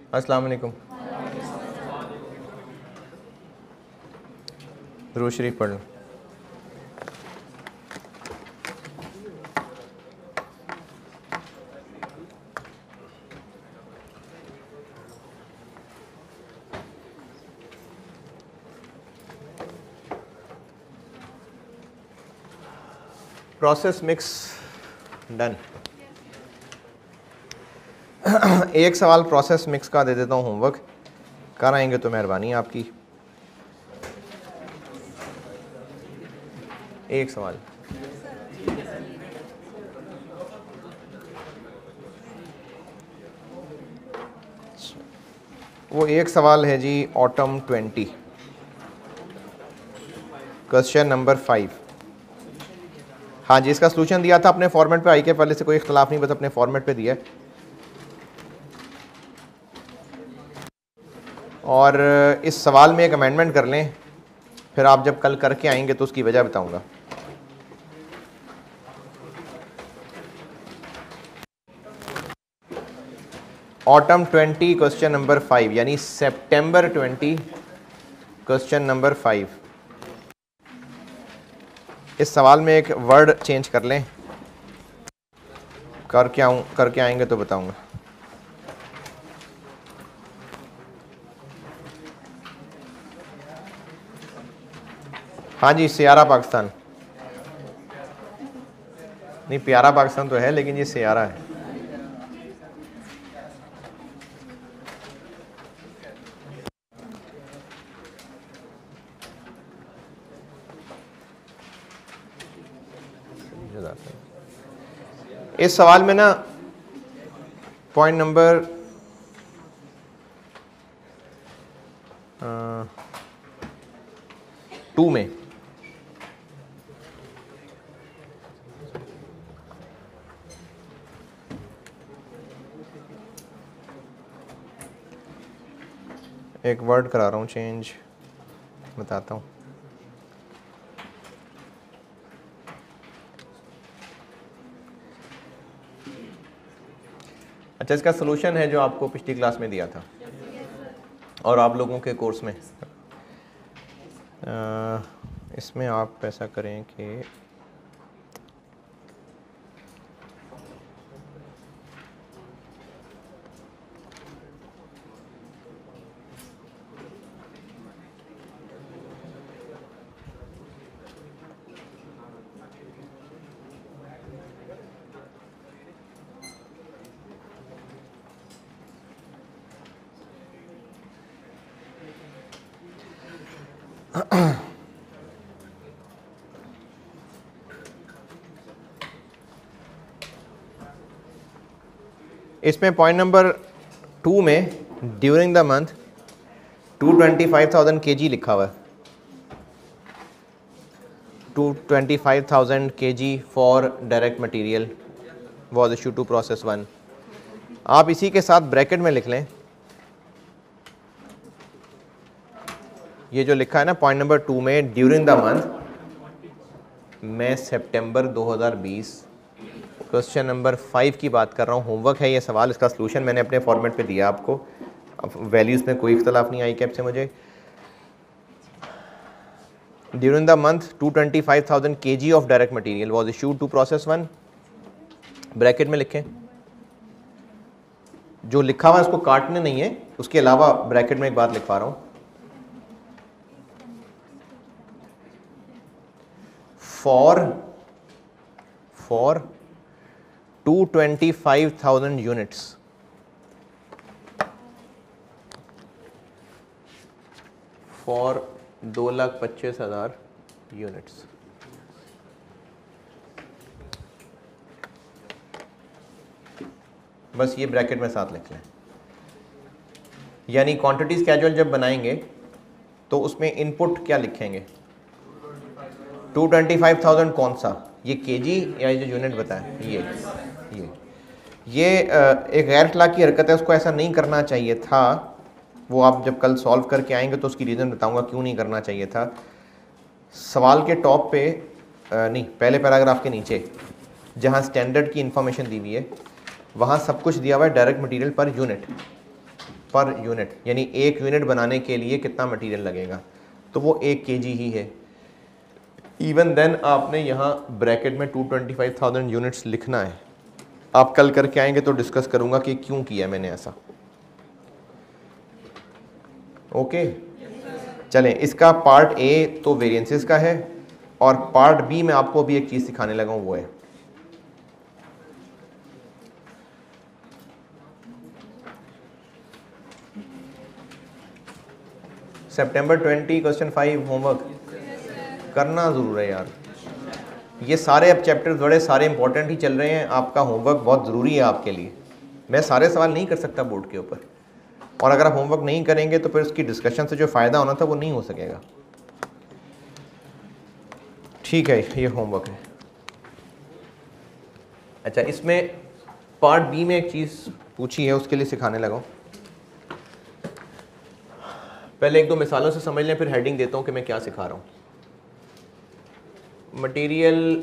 अस्सलाम वालेकुम। दुरूद शरीफ पढ़ लो। Process mix done. एक सवाल प्रोसेस मिक्स का दे देता हूँ, होमवर्क कर आएंगे तो मेहरबानी आपकी। एक सवाल वो एक सवाल है जी, ऑटम 20, क्वेश्चन नंबर 5। हाँ जी, इसका सलूशन दिया था अपने फॉर्मेट पे, आई के पहले से कोई इख्तलाफ नहीं, बस अपने फॉर्मेट पे दिया है। और इस सवाल में एक अमेंडमेंट कर लें, फिर आप जब कल करके आएंगे तो उसकी वजह बताऊंगा। ऑटम 20 क्वेश्चन नंबर 5 यानी सितंबर 20 क्वेश्चन नंबर 5। इस सवाल में एक वर्ड चेंज कर लें, करके आएंगे तो बताऊंगा। हाँ जी, सियारा पाकिस्तान नहीं, प्यारा पाकिस्तान तो है, लेकिन ये सियारा है। इस सवाल में ना पॉइंट नंबर 2 में एक वर्ड करा रहा हूँ चेंज, बताता हूँ। अच्छा, इसका सलूशन है जो आपको पिछली क्लास में दिया था और आप लोगों के कोर्स में। इसमें आप ऐसा करें कि इसमें पॉइंट नंबर 2 में ड्यूरिंग द मंथ 225,000 kg लिखा हुआ है। 225,000 kg for direct material was issue to process 1। आप इसी के साथ ब्रैकेट में लिख लें ये जो लिखा है ना पॉइंट नंबर 2 में, ड्यूरिंग द मंथ, मैं सितंबर 2020 क्वेश्चन नंबर 5 की बात कर रहा हूँ। होमवर्क है ये सवाल, इसका सलूशन मैंने अपने फॉर्मेट पे दिया आपको। अब वैल्यूज़ में कोई इख्तलाफ नहीं आई कैप से मुझे। During the month 225,000 kg of direct material was issued to process 1। Bracket में लिखें, जो लिखा हुआ है उसको काटने नहीं है, उसके अलावा ब्रैकेट में एक बात लिखवा रहा हूँ। For 225,000 units, for 2,25,000 units. बस ये ब्रैकेट में साथ लिख लें। यानी क्वांटिटी स्केड्यूल जब बनाएंगे तो उसमें इनपुट क्या लिखेंगे? 225,000 कौन सा, ये केजी या ये जो यूनिट बताया, ये एक गैर अखलाकी हरकत है, उसको ऐसा नहीं करना चाहिए था। वो आप जब कल सॉल्व करके आएंगे तो उसकी रीज़न बताऊंगा क्यों नहीं करना चाहिए था। सवाल के टॉप पे नहीं, पहले पैराग्राफ के नीचे जहाँ स्टैंडर्ड की इंफॉर्मेशन दी हुई है वहाँ सब कुछ दिया हुआ है direct material per unit. Per unit, यानी 1 यूनिट बनाने के लिए कितना मटेरियल लगेगा, तो वो 1 kg ही है। इवन देन आपने यहाँ ब्रैकेट में 225,000 यूनिट्स लिखना है। आप कल करके आएंगे तो डिस्कस करूँगा कि क्यों किया मैंने ऐसा। ओके चलें, इसका पार्ट ए तो वेरिएंसेस का है, और पार्ट बी में आपको भी एक चीज़ सिखाने लगा हूँ, वो है सितंबर 20 क्वेश्चन 5 होमवर्क करना ज़रूर है यार। ये सारे अब चैप्टर्स बड़े सारे इंपॉर्टेंट ही चल रहे हैं, आपका होमवर्क बहुत ज़रूरी है आपके लिए। मैं सारे सवाल नहीं कर सकता बोर्ड के ऊपर, और अगर आप होमवर्क नहीं करेंगे तो फिर उसकी डिस्कशन से जो फ़ायदा होना था वो नहीं हो सकेगा। ठीक है, ये होमवर्क है। अच्छा, इसमें पार्ट बी में एक चीज़ पूछी है, उसके लिए सिखाने लगा हूँ। पहले 1-2 मिसालों से समझ लें, फिर हेडिंग देता हूँ कि मैं क्या सिखा रहा हूँ। मटेरियल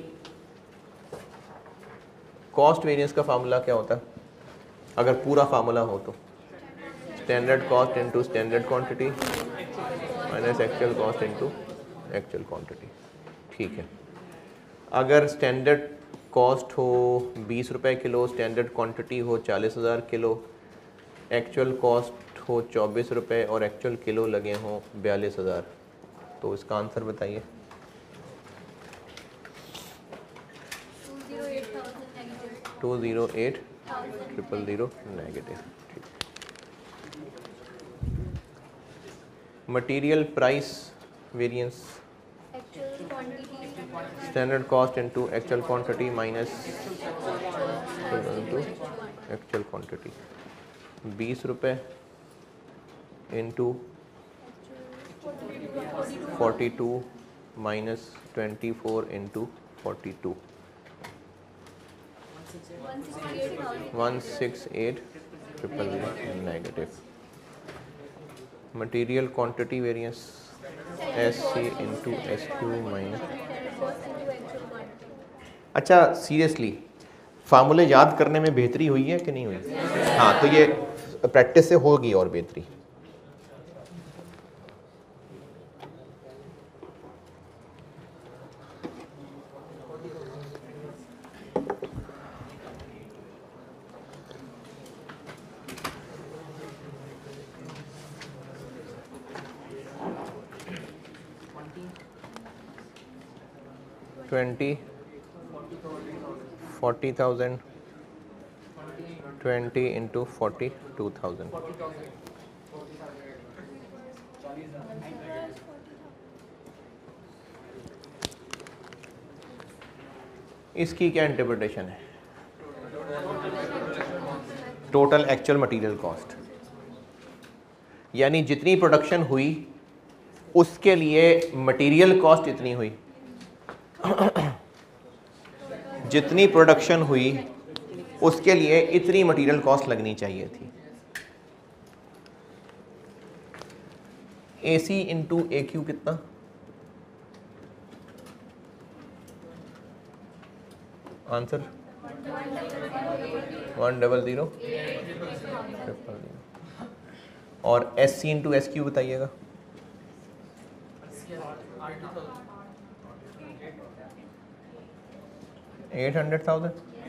कॉस्ट वेरिएंस का फार्मूला क्या होता है, अगर पूरा फार्मूला हो तो? Standard cost into standard quantity minus actual cost into actual quantity. ठीक है, अगर स्टैंडर्ड कॉस्ट हो 20 रुपये किलो, स्टैंडर्ड क्वांटिटी हो 40,000 किलो, एक्चुअल कॉस्ट हो 24 रुपये और एक्चुअल किलो लगे हों 42,000, तो इसका आंसर बताइए। 208,000 negative. Material price variance, standard cost into actual quantity minus into actual quantity. 20 रुपये into 42 minus 24 into 42, 168,000 negative. Material quantity variance SC into SQ minus. अच्छा सीरियसली, फार्मूले याद करने में बेहतरी हुई है कि नहीं हुई? हाँ, तो ये प्रैक्टिस से होगी और बेहतरी। $20,000 40,000 20 इंटू 42,000। इसकी क्या इंटरप्रिटेशन है? टोटल एक्चुअल मटेरियल कॉस्ट, यानी जितनी प्रोडक्शन हुई उसके लिए मटेरियल कॉस्ट इतनी हुई। जितनी प्रोडक्शन हुई उसके लिए इतनी मटेरियल कॉस्ट लगनी चाहिए थी। AC इंटू AQ कितना? आंसर 100,000। और SC इंटू SQ बताइएगा। 800,000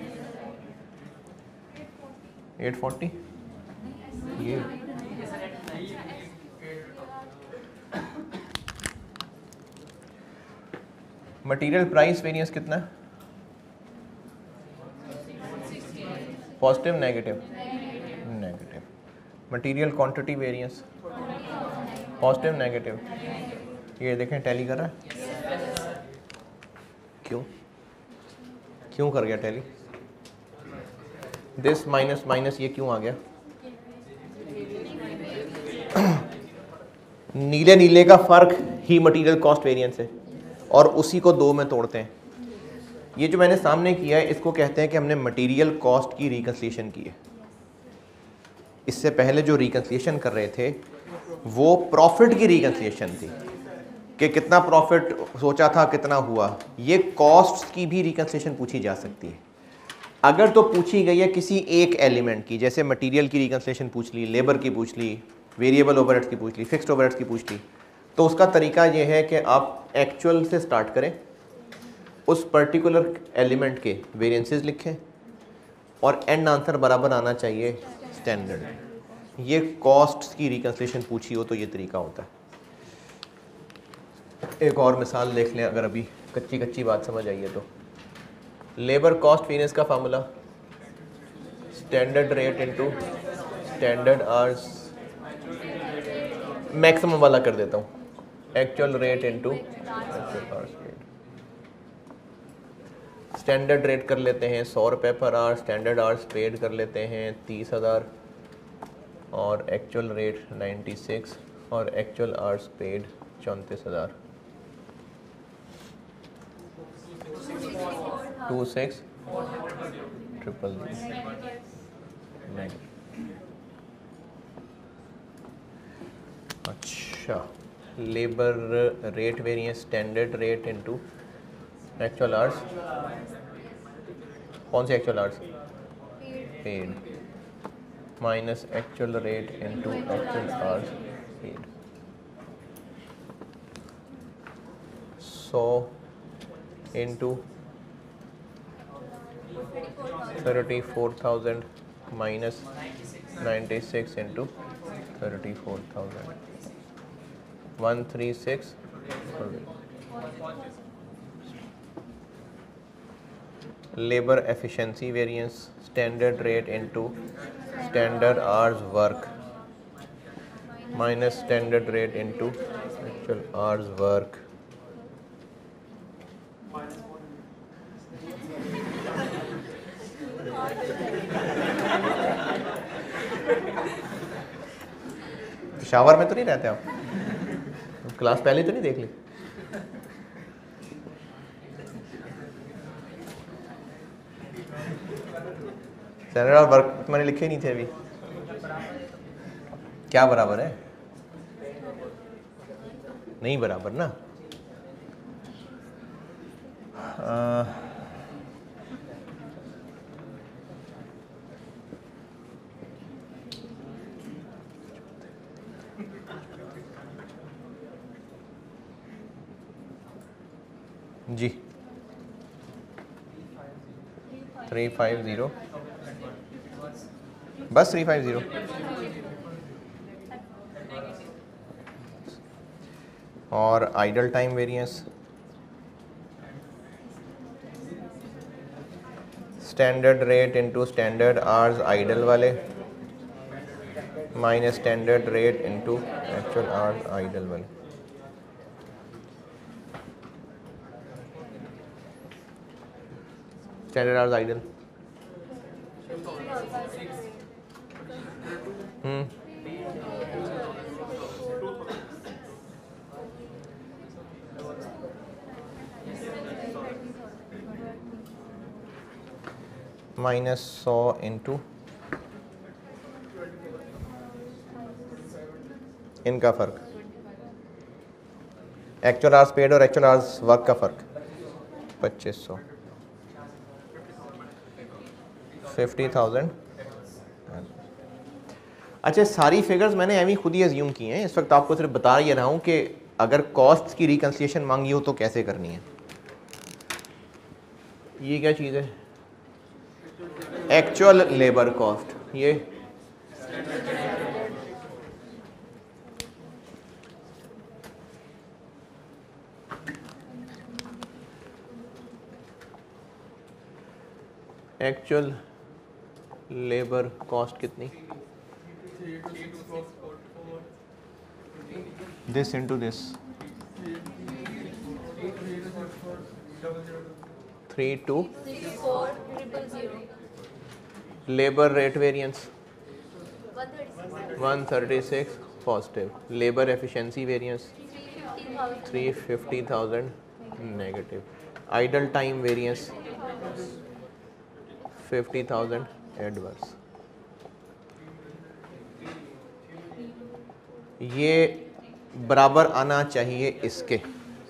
840। ये मटेरियल प्राइस वेरिएंस कितना है? Positive negative? Negative. Material quantity variance positive negative? ये देखें टैली कर रहा है। क्यों कर गया टैली? दिस माइनस माइनस ये क्यों आ गया? नीले नीले का फर्क ही मटेरियल कॉस्ट वेरिएंस है, और उसी को 2 में तोड़ते हैं। ये जो मैंने सामने किया है इसको कहते हैं कि हमने मटेरियल कॉस्ट की रिकन्सिलिएशन की है। इससे पहले जो रिकन्सिलिएशन कर रहे थे वो प्रॉफिट की रिकन्सिलिएशन थी कि कितना प्रॉफिट सोचा था कितना हुआ। ये कॉस्ट की भी रिकन्सिलिएशन पूछी जा सकती है। अगर तो पूछी गई है किसी एक एलिमेंट की, जैसे मटेरियल की रिकंसिलिएशन पूछ ली, लेबर की पूछ ली, वेरिएबल ओवरहेड्स की पूछ ली, फिक्स्ड ओवरहेड्स की पूछ ली, तो उसका तरीका ये है कि आप एक्चुअल से स्टार्ट करें, उस पर्टिकुलर एलिमेंट के वेरिएंसेस लिखें और एंड आंसर बराबर आना चाहिए स्टैंडर्ड। ये कॉस्ट्स की रिकंसिलिएशन पूछी हो तो ये तरीका होता है। एक और मिसाल देख लें, अगर अभी कच्ची कच्ची बात समझ आई है तो। लेबर कॉस्ट वेरिएंस का formula standard rate into standard hours, maximum वाला कर देता हूँ, actual rate into actual hours paid. Standard rate कर लेते हैं 100 रुपये per hour, standard hours paid कर लेते हैं 30,000 और एक्चुअल रेट 96 और एक्चुअल आवर्स पेड 34,000। 26,000। अच्छा, labour rate variance standard rate into actual hours, कौन से actual hours? Paid minus actual rate into actual hours paid. 100 into 34,000 minus 96 into 34,000, 136। Labour efficiency variance standard rate into standard hours work minus standard rate into actual hours work. Peshawar में तो नहीं रहते आप? Class पहले तो नहीं देख ली? स्टैंडर्ड और वर्क मैंने लिखे नहीं थे अभी। क्या बराबर है? नहीं बराबर ना। जी 350, बस 350। और idle time variance standard rate into standard hours idle वाले minus standard rate into actual hours idle वाले। Standard hours idle minus 100 into इनका फ़र्क, एक्चुअल आवर्स पेड और एक्चुअल आवर्स वर्क का फ़र्क 2500, 50,000। अच्छा, सारी फिगर्स मैंने एवं खुद ही अज्यूम की हैं। इस वक्त आपको सिर्फ बता ही रहा हूँ कि अगर कॉस्ट की रिकंसिलिएशन मांगी हो तो कैसे करनी है। ये क्या चीज़ है? Actual labour cost. ये एक्चुअल लेबर कॉस्ट कितनी? This into this 32,000। Labour rate variance 136 positive. Labour efficiency variance 350,000 negative. Idle time variance 50,000 adverse. ये बराबर आना चाहिए इसके,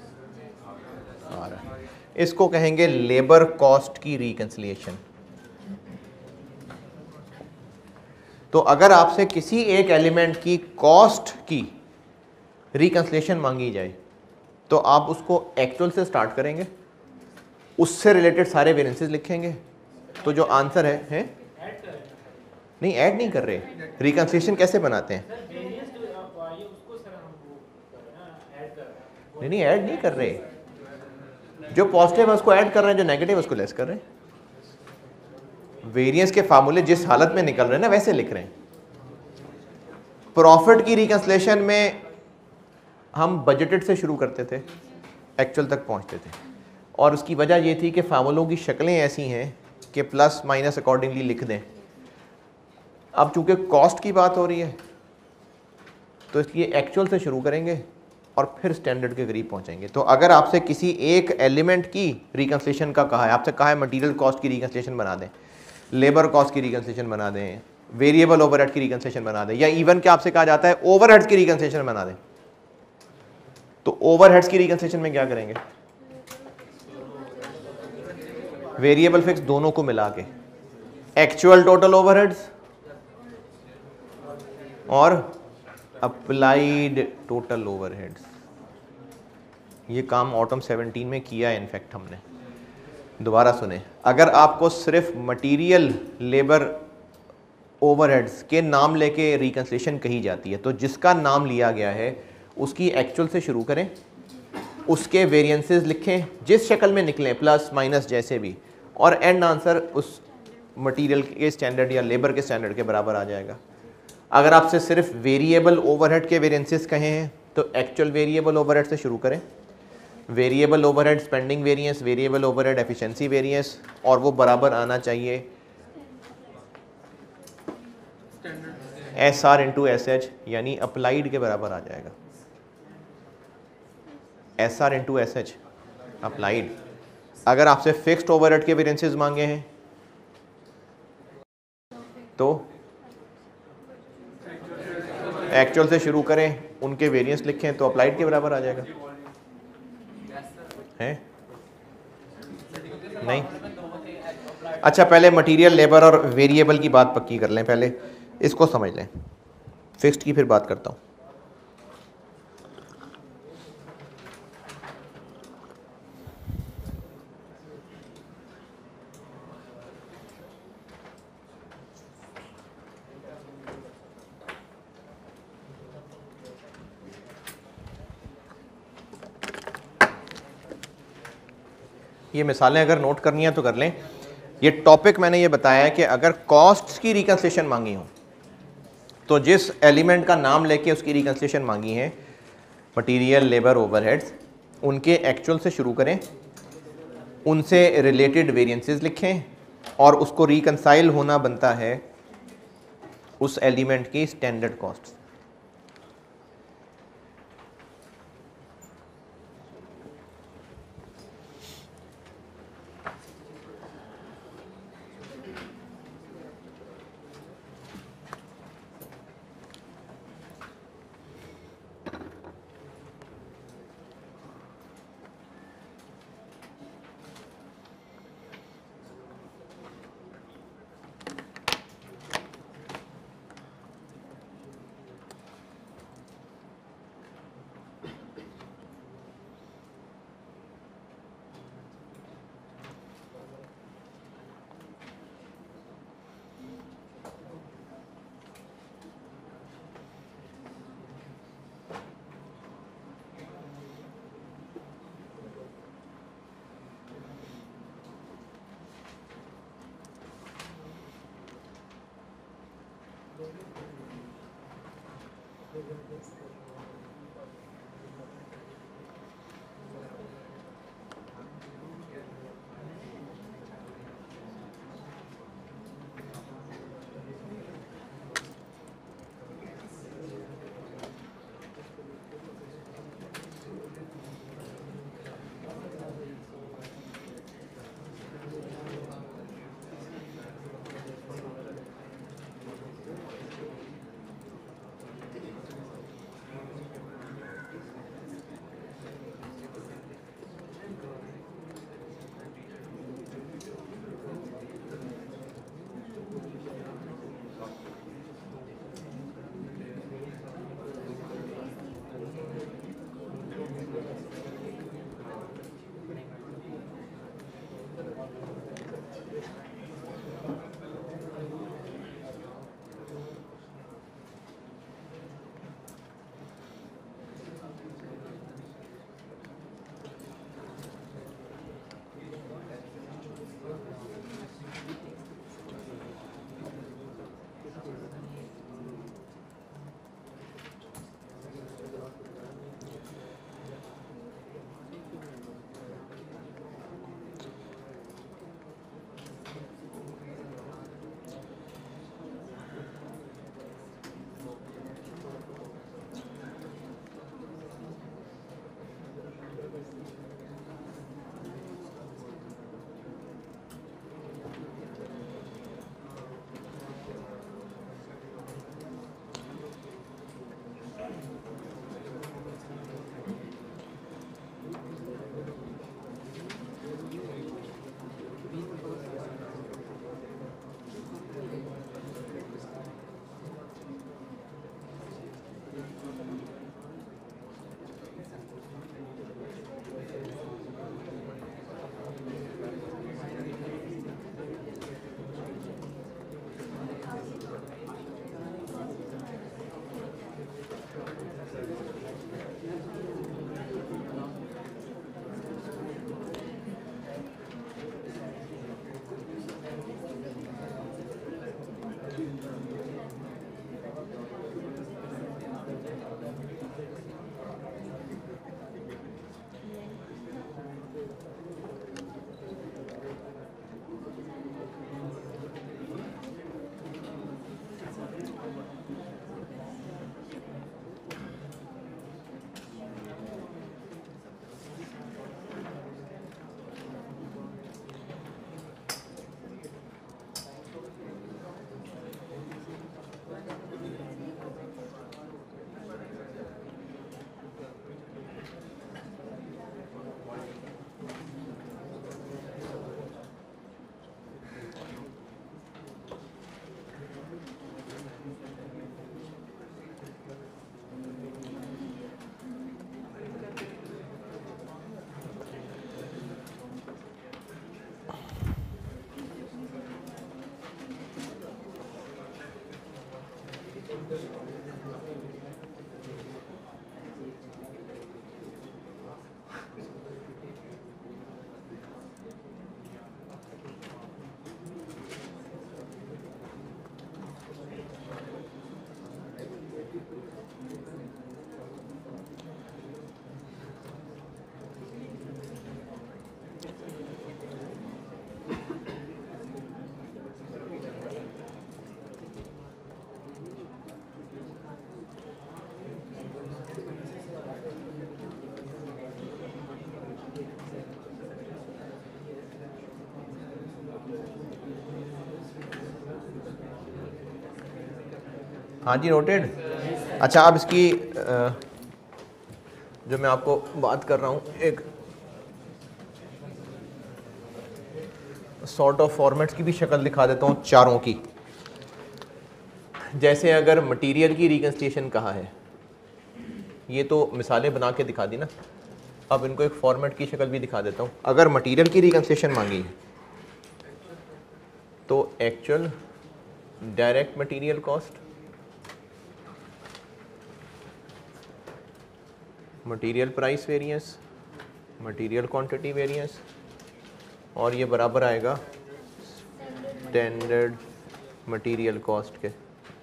इसको कहेंगे लेबर कॉस्ट की रिकंसिलिएशन। तो अगर आपसे किसी एक एलिमेंट की कॉस्ट की रिकंसलेशन मांगी जाए तो आप उसको एक्चुअल से स्टार्ट करेंगे, उससे रिलेटेड सारे वेरिएंसेस लिखेंगे, तो जो आंसर है नहीं ऐड नहीं कर रहे, रिकंसलेशन कैसे बनाते हैं? नहीं ऐड नहीं कर रहे, जो पॉजिटिव है उसको ऐड कर रहे हैं, जो नेगेटिव उसको लेस कर रहे हैं। वेरिएंस के फार्मूले जिस हालत में निकल रहे हैं ना वैसे लिख रहे हैं। प्रॉफिट की रिकंसलेशन में हम बजटेड से शुरू करते थे, एक्चुअल तक पहुंचते थे, और उसकी वजह ये थी कि फार्मूलों की शक्लें ऐसी हैं कि प्लस माइनस अकॉर्डिंगली लिख दें। अब चूंकि कॉस्ट की बात हो रही है तो इसलिए एक्चुअल से शुरू करेंगे और फिर स्टैंडर्ड के करीब पहुंचेंगे। तो अगर आपसे किसी एक एलिमेंट की रिकंसलेशन का कहा है, आपसे कहा है मटेरियल कॉस्ट की रिकंसलेशन बना दें, लेबर कॉस्ट की रिकंसलेशन बना दें, वेरिएबल ओवरहेड की रिकंसलेशन बना दें, या इवन क्या आपसे कहा जाता है ओवरहेड्स की रिकंसलेशन बना दें, तो ओवरहेड्स की रिकंसलेशन में क्या करेंगे? वेरिएबल फिक्स दोनों को मिला के एक्चुअल टोटल ओवरहेड्स और अप्लाइड टोटल ओवरहेड्स। ये काम ऑटम 17 में किया है इनफैक्ट हमने। दोबारा सुने, अगर आपको सिर्फ मटेरियल लेबर ओवरहेड्स के नाम लेके रिकंसलेशन कही जाती है तो जिसका नाम लिया गया है उसकी एक्चुअल से शुरू करें, उसके वेरिएंसेस लिखें जिस शक्ल में निकलें, प्लस माइनस जैसे भी, और एंड आंसर उस मटेरियल के स्टैंडर्ड या लेबर के स्टैंडर्ड के बराबर आ जाएगा। अगर आपसे सिर्फ वेरिएबल ओवरहेड के वेरिएंसेस कहे हैं तो एक्चुअल वेरिएबल ओवरहेड से शुरू करें, variable overhead spending variance, variable overhead efficiency variance, और वो बराबर आना चाहिए SR इंटू SH, यानी अप्लाइड के बराबर आ जाएगा। SR into SH applied. अगर आपसे फिक्स्ड ओवरहेड के वेरिएंसेस मांगे हैं तो एक्चुअल से शुरू करें, उनके वेरिएंस लिखें तो अप्लाइड के बराबर आ जाएगा। है नहीं? अच्छा, पहले मटेरियल लेबर और वेरिएबल की बात पक्की कर लें, पहले इसको समझ लें, फिक्स्ड की फिर बात करता हूं। ये मिसालें अगर नोट करनी है तो कर लें। ये टॉपिक मैंने ये बताया है कि अगर कॉस्ट्स की रिकंसलेशन मांगी हो तो जिस एलिमेंट का नाम लेके उसकी रिकंसलेशन मांगी है, मटेरियल लेबर ओवरहेड्स, उनके एक्चुअल से शुरू करें, उनसे रिलेटेड वेरिएंसेस लिखें, और उसको रिकंसाइल होना बनता है उस एलिमेंट की स्टैंडर्ड कॉस्ट। हाँ जी, नोटेड। अच्छा, अब इसकी जो मैं आपको बात कर रहा हूँ, एक सॉर्ट ऑफ फॉर्मेट्स की भी शक्ल दिखा देता हूँ चारों की। जैसे अगर मटेरियल की रिकंस्ट्रक्शन कहा है, ये तो मिसालें बना के दिखा दी ना, अब इनको एक फॉर्मेट की शक्ल भी दिखा देता हूँ। अगर मटेरियल की रिकंस्ट्रक्शन मांगी है तो actual direct material cost, material price variance, material quantity variance, और ये बराबर आएगा स्टैंडर्ड मटेरियल कॉस्ट के।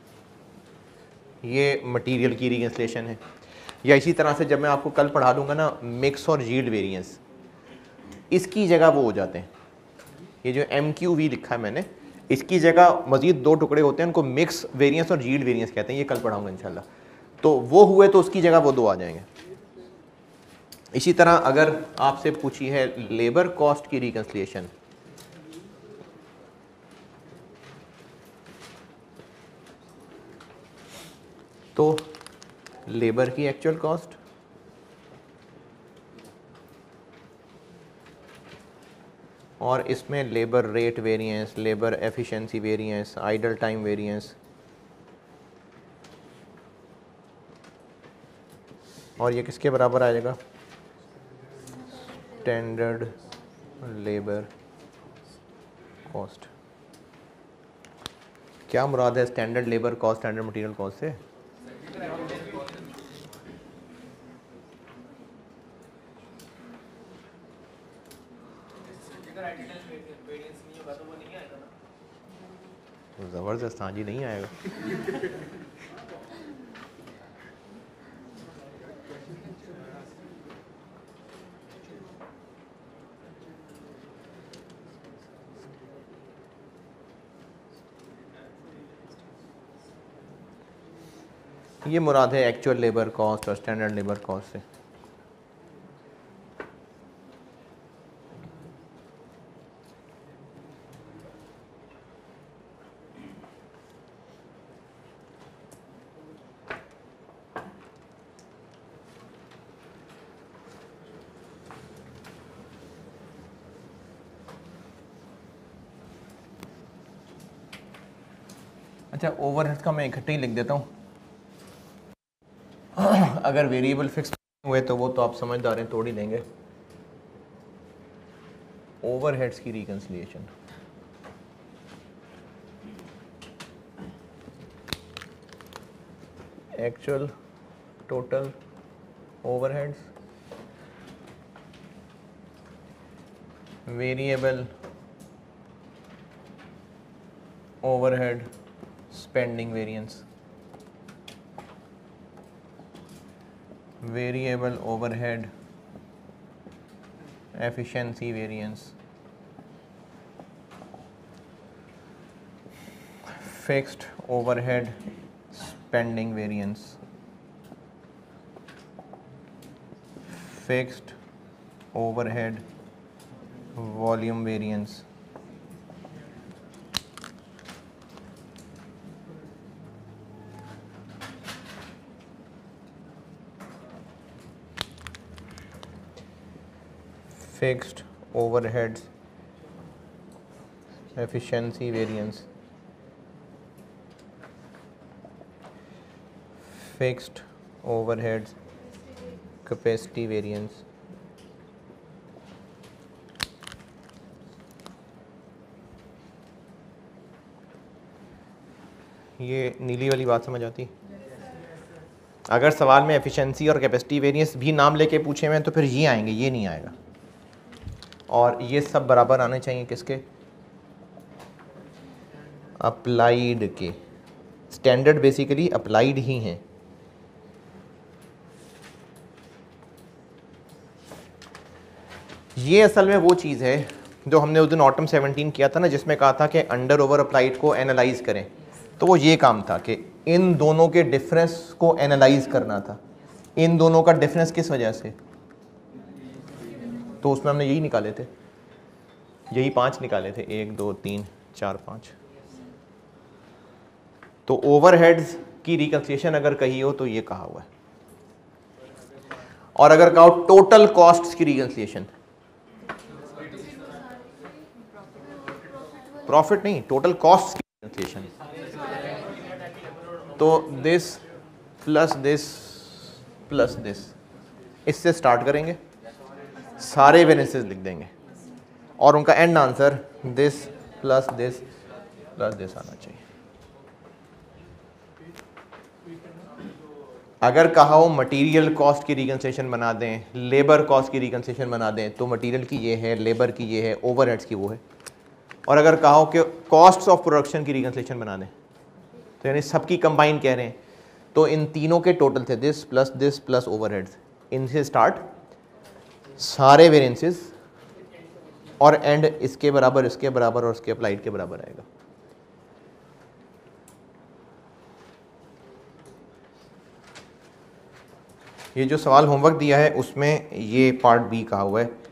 ये मटेरियल की रिकंस्ट्रक्शन है। या इसी तरह से जब मैं आपको कल पढ़ा दूंगा ना मिक्स और यील्ड वेरिएंस, इसकी जगह वो हो जाते हैं, ये जो MQV लिखा है मैंने, इसकी जगह मजीद दो टुकड़े होते हैं, उनको मिक्स वेरिएंस और यील्ड वेरिएंस कहते हैं। ये कल पढ़ाऊंगा इंशाल्लाह। तो वो हुए तो उसकी जगह वो दो आ जाएंगे। इसी तरह अगर आपसे पूछी है लेबर कॉस्ट की रिकंसिलिएशन, तो लेबर की एक्चुअल कॉस्ट और इसमें labour rate variance, labour efficiency variance, idle time variance, और ये किसके बराबर आ जाएगा? Standard labour cost. क्या मुराद है standard labour cost standard material cost से? ज़बरदस्त, हाँ जी, नहीं आएगा। ये मुराद है एक्चुअल लेबर कॉस्ट और स्टैंडर्ड लेबर कॉस्ट से। अच्छा, ओवरहेड्स का मैं इकट्ठे ही लिख देता हूँ। अगर वेरिएबल फिक्स हुए तो वो तो आप समझदार हैं, तोड़ ही देंगे। ओवरहेड्स की reconciliation, actual total overheads, variable overhead spending variance, variable overhead efficiency variance, fixed overhead spending variance, fixed overhead volume variance, fixed overheads efficiency variance, fixed overheads capacity variance, ये नीली वाली बात समझ आती? अगर सवाल में एफिशिएंसी और कैपेसिटी वेरिएंस भी नाम लेके पूछे हुए हैं तो फिर ये आएंगे, ये नहीं आएगा। और ये सब बराबर आने चाहिए किसके? अप्लाइड के। स्टैंडर्ड बेसिकली अप्लाइड ही हैं। ये असल में वो चीज़ है जो हमने उस दिन ऑटम 17 किया था ना, जिसमें कहा था कि अंडर ओवर अप्लाइड को एनालाइज करें। तो वो ये काम था कि इन दोनों के डिफरेंस को एनालाइज करना था। इन दोनों का डिफरेंस किस वजह से? तो उसमें हमने यही निकाले थे, यही 5 निकाले थे, 1 2 3 4 5। तो ओवरहेड्स की रिकंसिलिएशन अगर कही हो तो ये कहा हुआ है। और अगर कहो टोटल कॉस्ट्स की रिकंसिलिएशन, प्रॉफिट नहीं, टोटल कॉस्ट की रिकंसिलिएशन, तो this plus this plus this, इससे स्टार्ट करेंगे, सारे वेरिएंसेस लिख देंगे और उनका end answer this plus this plus this आना चाहिए। अगर कहा हो मटेरियल कॉस्ट की रिकंसिलिएशन बना दें, लेबर कॉस्ट की रिकंसिलिएशन बना दें, तो मटेरियल की ये है, लेबर की ये है, ओवरहेड्स की वो है। और अगर कहा हो कि कॉस्ट्स ऑफ प्रोडक्शन की रिकंसिलिएशन बना दें, तो यानी सबकी कंबाइन कह रहे हैं, तो इन तीनों के टोटल थे दिस प्लस ओवरहेड्स, इनसे स्टार्ट सारे वेरिएंसेस और एंड इसके बराबर, इसके बराबर और इसके अप्लाइड के बराबर आएगा। ये जो सवाल होमवर्क दिया है उसमें ये पार्ट बी कहा हुआ है।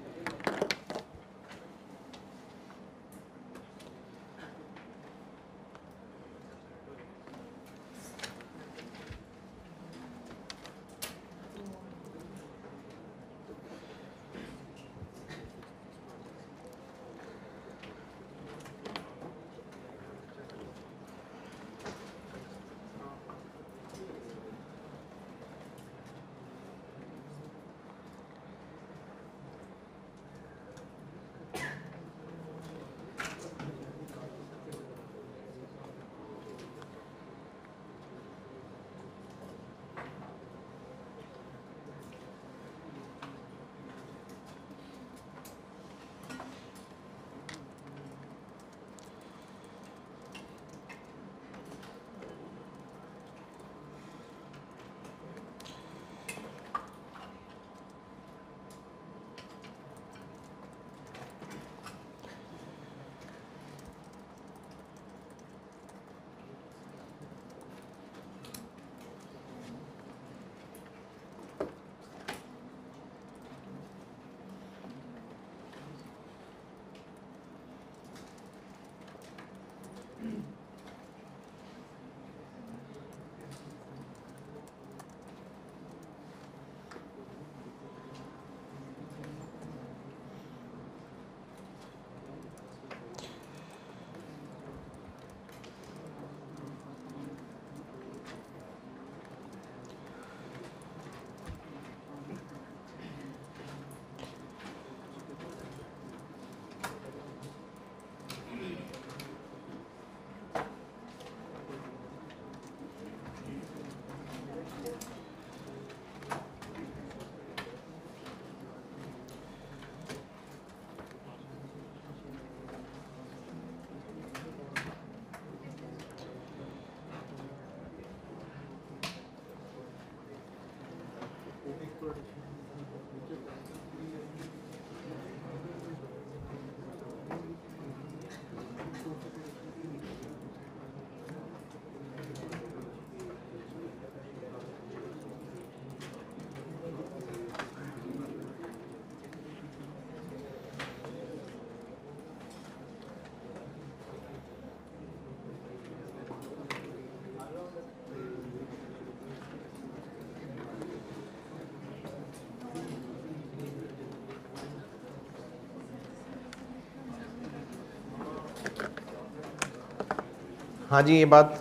हाँ जी, ये बात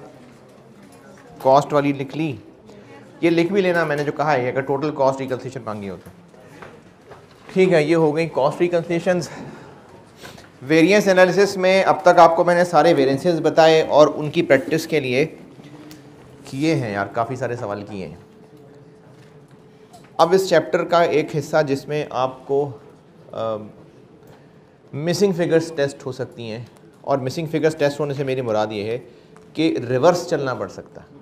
कॉस्ट वाली लिख ली, ये लिख भी लेना मैंने जो कहा है, अगर टोटल कॉस्ट रिकंसिलिएशन मांगी हो तो। ठीक है, ये हो गई कॉस्ट रिकंसिलिएशंस। वेरिएंस एनालिसिस में अब तक आपको मैंने सारे वेरिएंसेस बताए और उनकी प्रैक्टिस के लिए किए हैं यार, काफ़ी सारे सवाल किए हैं। अब इस चैप्टर का एक हिस्सा जिसमें आपको मिसिंग फिगर्स टेस्ट हो सकती हैं, और मिसिंग फिगर्स टेस्ट होने से मेरी मुराद ये है कि रिवर्स चलना पड़ सकता है,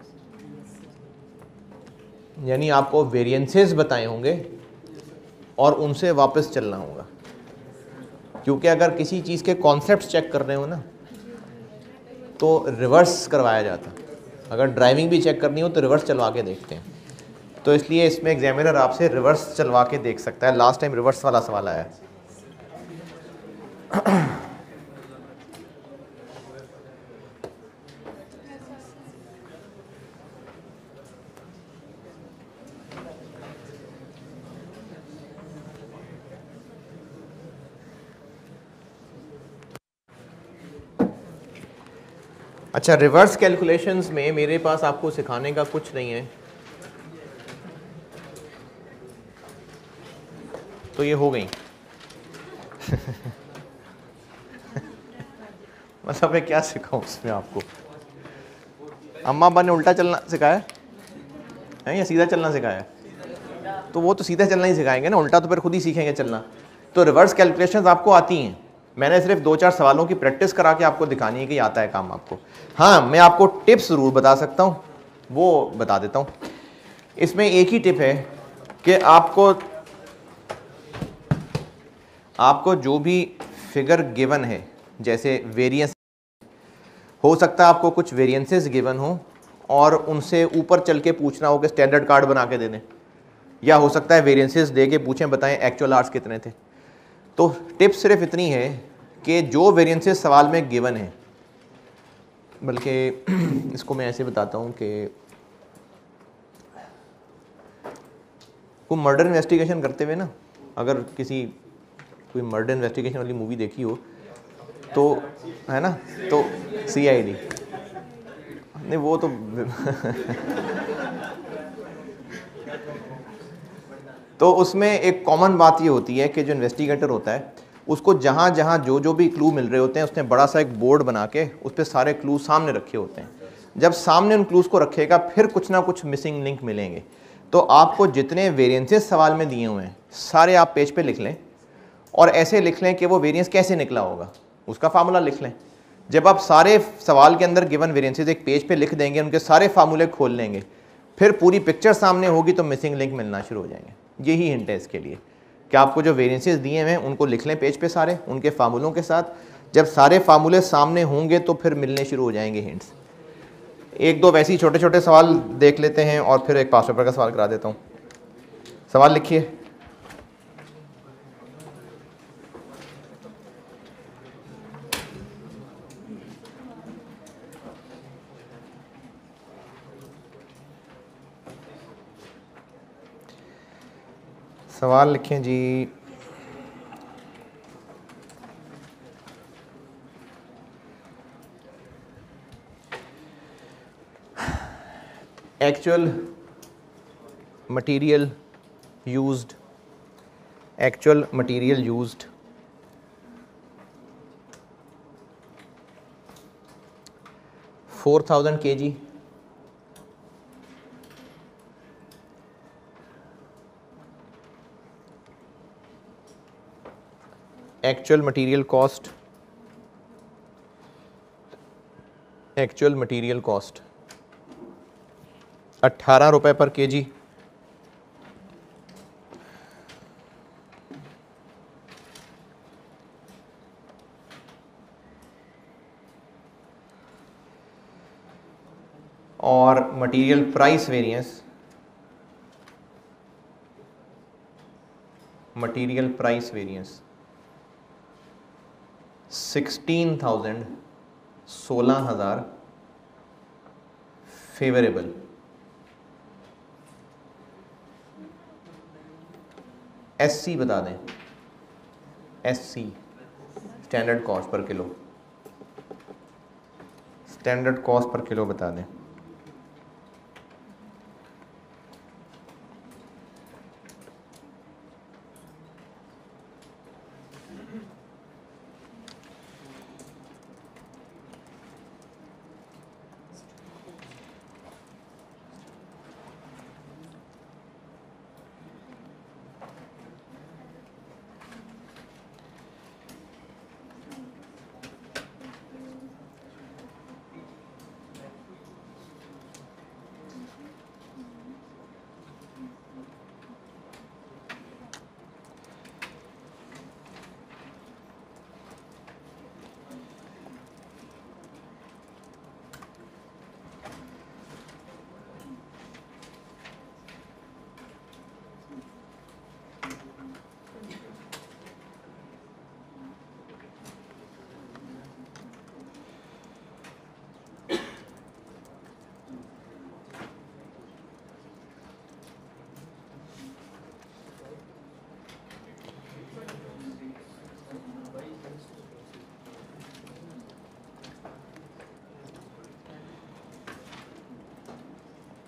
यानी आपको वेरिएंसेस बताए होंगे और उनसे वापस चलना होगा, क्योंकि अगर किसी चीज़ के कॉन्सेप्ट्स चेक कर रहे हो ना तो रिवर्स करवाया जाता। अगर ड्राइविंग भी चेक करनी हो तो रिवर्स चलवा के देखते हैं, तो इसलिए इसमें एग्जामिनर आपसे रिवर्स चलवा के देख सकता है। लास्ट टाइम रिवर्स वाला सवाल आया है। अच्छा, रिवर्स कैलकुलेशंस में मेरे पास आपको सिखाने का कुछ नहीं है, तो ये हो गई मतलब मैं क्या सिखाऊं इसमें आपको? अम्मा अब्बा ने उल्टा चलना सिखाया है या सीधा चलना सिखाया? तो वो तो सीधा चलना ही सिखाएंगे ना, उल्टा तो फिर खुद ही सीखेंगे चलना। तो रिवर्स कैलकुलेशंस आपको आती हैं, मैंने सिर्फ 2-4 सवालों की प्रैक्टिस करा के आपको दिखानी है कि आता है काम आपको। हाँ, मैं आपको टिप्स ज़रूर बता सकता हूँ, वो बता देता हूँ। इसमें एक ही टिप है कि आपको जो भी फिगर गिवन है, जैसे वेरिएंस, हो सकता है आपको कुछ वेरिएंसेस गिवन हो और उनसे ऊपर चल के पूछना हो कि स्टैंडर्ड कार्ड बना के दे दें, या हो सकता है वेरिएंसेस दे के पूछें बताएं एक्चुअल आवर्स कितने थे। तो टिप सिर्फ इतनी है कि जो वेरिएंसेस सवाल में गिवन है, बल्कि इसको मैं ऐसे बताता हूँ कि कोई मर्डर इन्वेस्टिगेशन करते हुए ना, अगर कोई मर्डर इन्वेस्टिगेशन वाली मूवी देखी हो तो, है ना, तो CID नहीं, वो तो तो उसमें एक कॉमन बात ये होती है कि जो इन्वेस्टिगेटर होता है उसको जहाँ जहाँ जो भी क्लू मिल रहे होते हैं, उसने बड़ा सा एक बोर्ड बना के उस पर सारे क्लू सामने रखे होते हैं। जब सामने उन क्लूज़ को रखेगा फिर कुछ ना कुछ मिसिंग लिंक मिलेंगे। तो आपको जितने वेरिएंसेस सवाल में दिए हुए हैं सारे आप पेज पे लिख लें, और ऐसे लिख लें कि वो वेरिएंस कैसे निकला होगा, उसका फार्मूला लिख लें। जब आप सारे सवाल के अंदर गिवन वेरिएंसेस एक पेज पे लिख देंगे, उनके सारे फार्मूले खोल लेंगे, फिर पूरी पिक्चर सामने होगी तो मिसिंग लिंक मिलना शुरू हो जाएंगे। यही हिंट है इसके लिए कि आपको जो वेरिएंसेस दिए हैं उनको लिख लें पेज पे सारे, उनके फार्मूलों के साथ। जब सारे फार्मूले सामने होंगे तो फिर मिलने शुरू हो जाएंगे हिंट्स। एक दो वैसे ही छोटे छोटे सवाल देख लेते हैं और फिर एक पास पेपर का सवाल करा देता हूँ। सवाल लिखिए। सवाल लिखें जी। Actual material used 4000 kg, actual material cost 18 रुपए पर केजी। और material price variance 16,000 favourable. SC बता दें, SC standard cost per kilo, standard cost per kilo बता दें।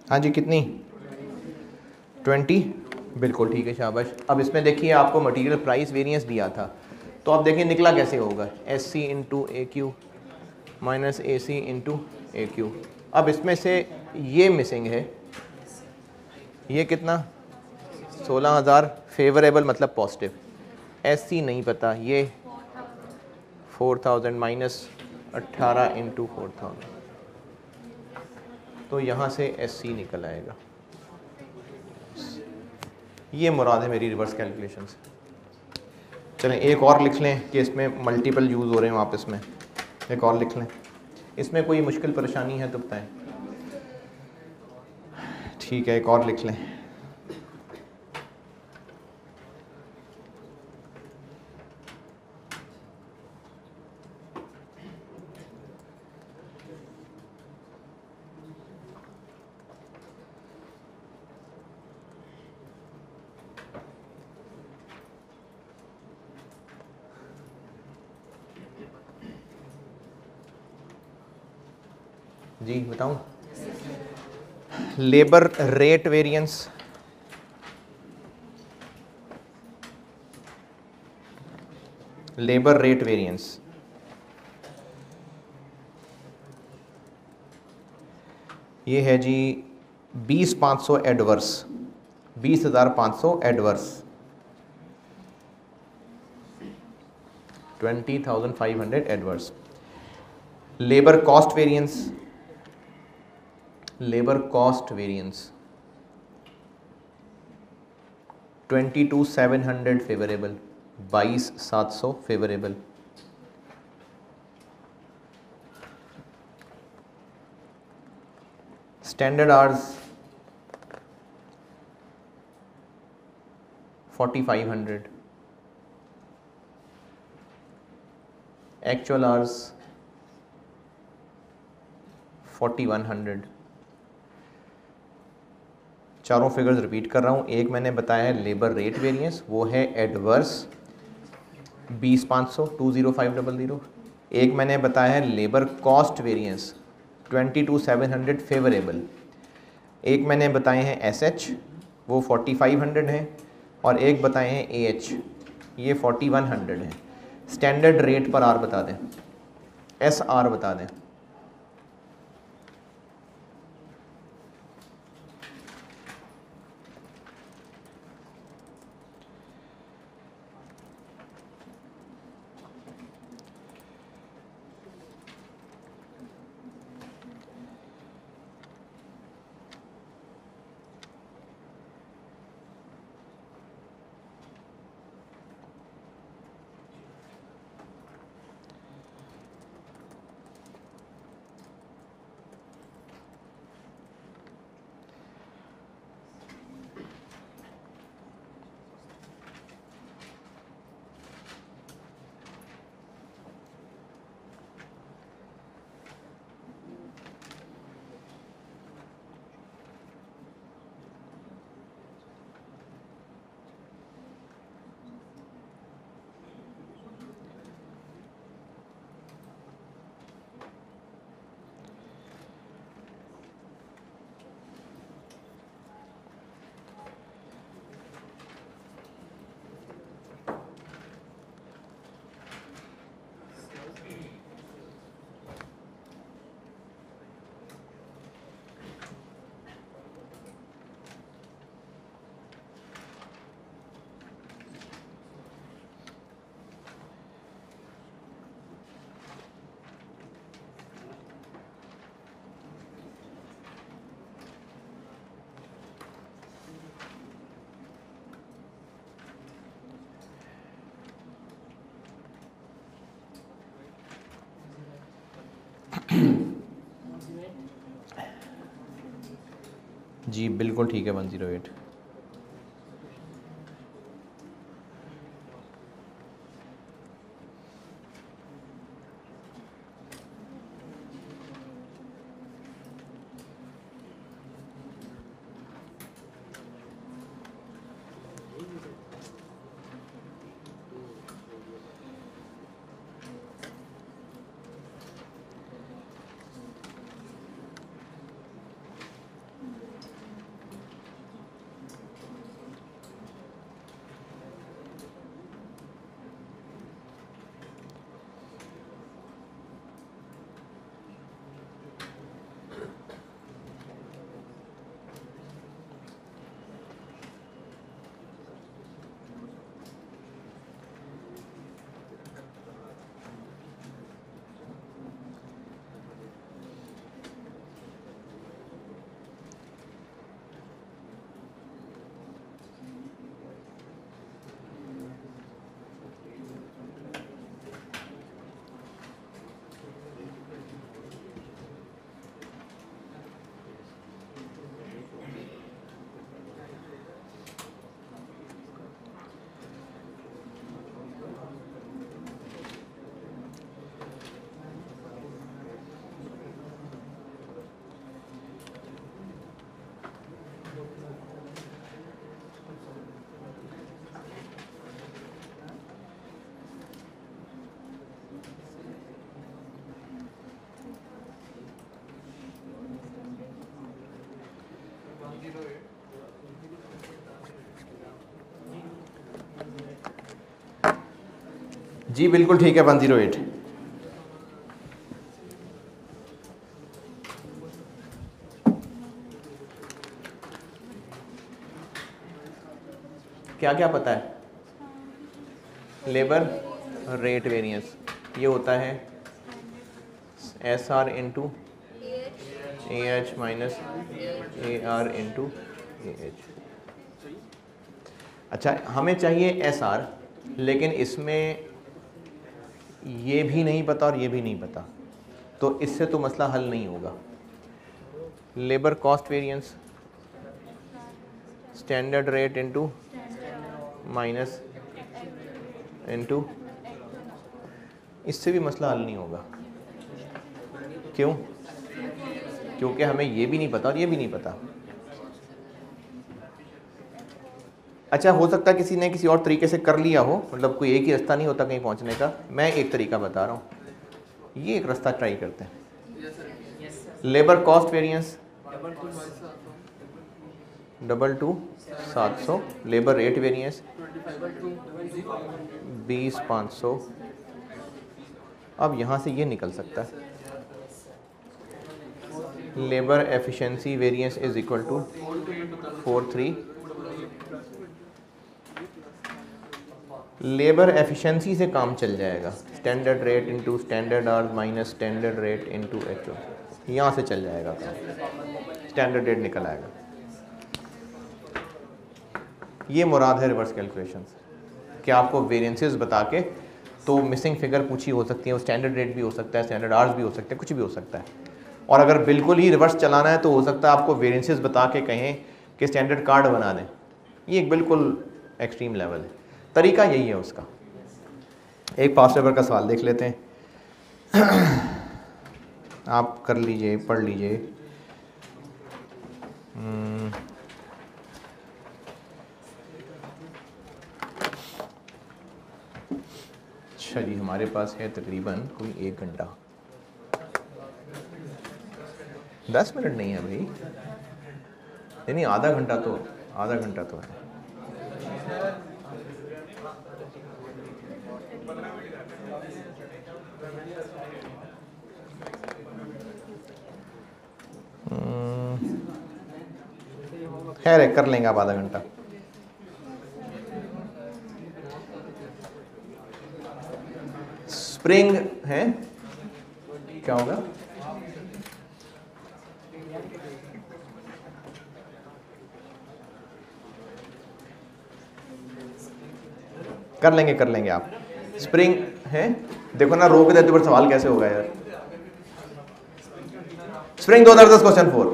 हाँ जी कितनी 20, बिल्कुल ठीक है शाबाश। अब इसमें देखिए आपको मटेरियल प्राइस वेरिएंस दिया था, तो अब देखिए निकला कैसे होगा, S C into A Q minus A C into A Q. अब इसमें से ये मिसिंग है, ये कितना 16,000 फेवरेबल मतलब पॉजिटिव, एस सी नहीं पता, ये 4,000 माइनस 18 इंटू 4,000, तो यहाँ से एस सी निकल आएगा। ये मुराद है मेरी रिवर्स कैलकुलेशन से। चलें एक और लिख लें कि इसमें मल्टीपल यूज़ हो रहे हैं वापस में, एक और लिख लें। इसमें कोई मुश्किल परेशानी है तो बताएं। ठीक है एक और लिख लें। जी बताऊं, labour rate variance, labour rate variance ये है जी 20,500 adverse, 20,500 adverse, 20,500 adverse. Labour cost variance, labour cost variance 22,700 favourable, 22,700 favourable. Standard hours 4,500, actual hours 4,100। चारों फिगर्स रिपीट कर रहा हूँ। एक मैंने बताया है लेबर रेट वेरिएंस, वो है एडवर्स 20,500 20500। एक मैंने बताया है लेबर कॉस्ट वेरिएंस 22,700 फेवरेबल। एक मैंने बताए हैं एसएच, वो 4,500 है, और एक बताए हैं एएच, ये 4,100 है। स्टैंडर्ड रेट पर आर बता दें, एस आर बता दें। जी बिल्कुल ठीक है 108। जी बिल्कुल ठीक है 108। क्या क्या पता है? लेबर रेट वेरिएंस ये होता है S R into A H minus A R into A H. अच्छा हमें चाहिए एस आर, लेकिन इसमें ये भी नहीं पता और ये भी नहीं पता, तो इससे तो मसला हल नहीं होगा। Labour cost variance standard rate into minus into, इससे भी मसला हल नहीं होगा। क्यों? क्योंकि हमें ये भी नहीं पता और ये भी नहीं पता। अच्छा हो सकता है किसी ने किसी और तरीके से कर लिया हो, मतलब कोई एक ही रास्ता नहीं होता कहीं पहुंचने का। मैं एक तरीका बता रहा हूँ, ये एक रास्ता ट्राई करते हैं। Labour cost variance 22,700, labour rate variance 20,500। अब यहाँ से ये निकल सकता है labour efficiency variance is equal to 43। Labour efficiency से काम चल जाएगा, standard rate into standard hours minus standard rate into H O, यहाँ से चल जाएगा काम, स्टैंडर्ड रेट निकल आएगा। ये मुराद है रिवर्स कैलकुलेशन से कि आपको वेरिएंसेस बता के तो मिसिंग फिगर पूछी हो सकती है, वो स्टैंडर्ड रेट भी हो सकता है, स्टैंडर्ड आवर्स भी हो सकते हैं, कुछ भी हो सकता है। और अगर बिल्कुल ही रिवर्स चलाना है तो हो सकता है आपको वेरिएंसेस बता के कहें कि स्टैंडर्ड कार्ड बना दें। ये एक बिल्कुल एक्सट्रीम लेवल है, तरीका यही है उसका। एक पास्ट पेपर का सवाल देख लेते हैं, आप कर लीजिए, पढ़ लीजिए। अच्छा जी, हमारे पास है तकरीबन कोई 1 घंटा। 10 मिनट नहीं है भाई, नहीं आधा घंटा तो है। खैर है, कर लेंगे आप आधा घंटा। स्प्रिंग है, क्या होगा? कर लेंगे आप। स्प्रिंग है, देखो ना रोक देते पर सवाल कैसे होगा यार। Spring 2010 question 4।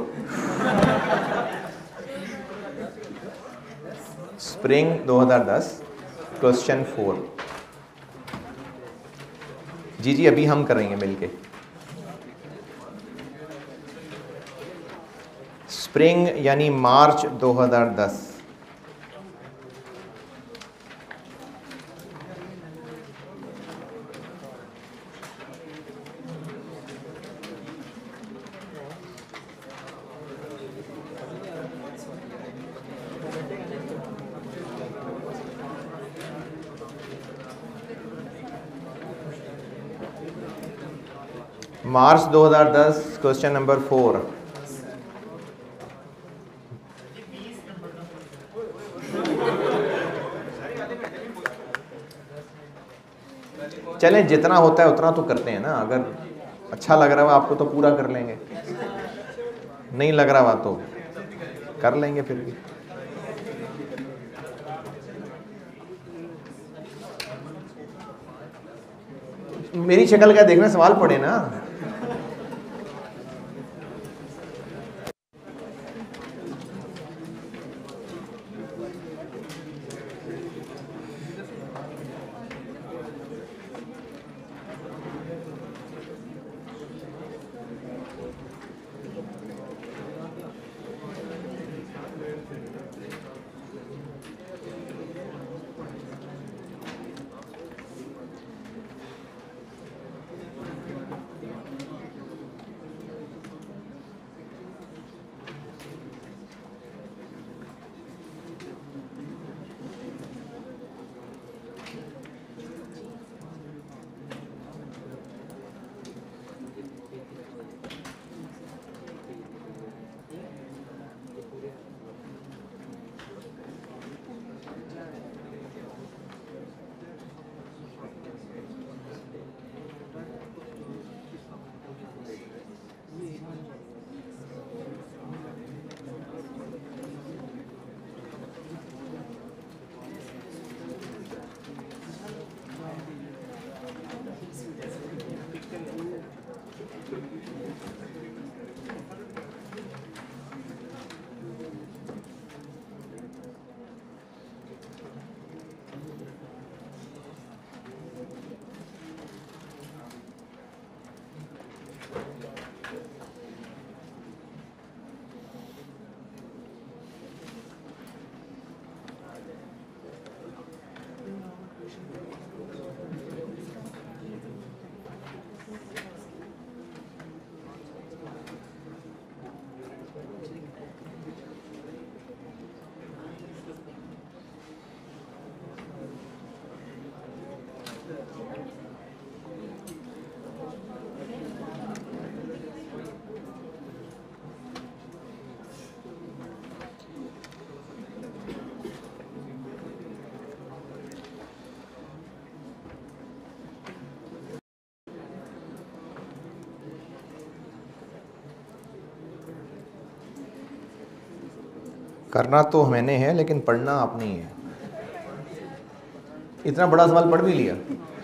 Spring 2010 question 4। जी अभी हम करेंगे मिलके। स्प्रिंग यानी मार्च 2010। मार्च 2010 क्वेश्चन नंबर 4। चलें जितना होता है उतना तो करते हैं ना, अगर अच्छा लग रहा है आपको तो पूरा कर लेंगे, नहीं लग रहा तो कर लेंगे फिर भी। मेरी शक्ल क्या देखना, सवाल पढ़े ना। करना तो मैंने है लेकिन पढ़ना आपने ही है। इतना बड़ा सवाल पढ़ भी लिया।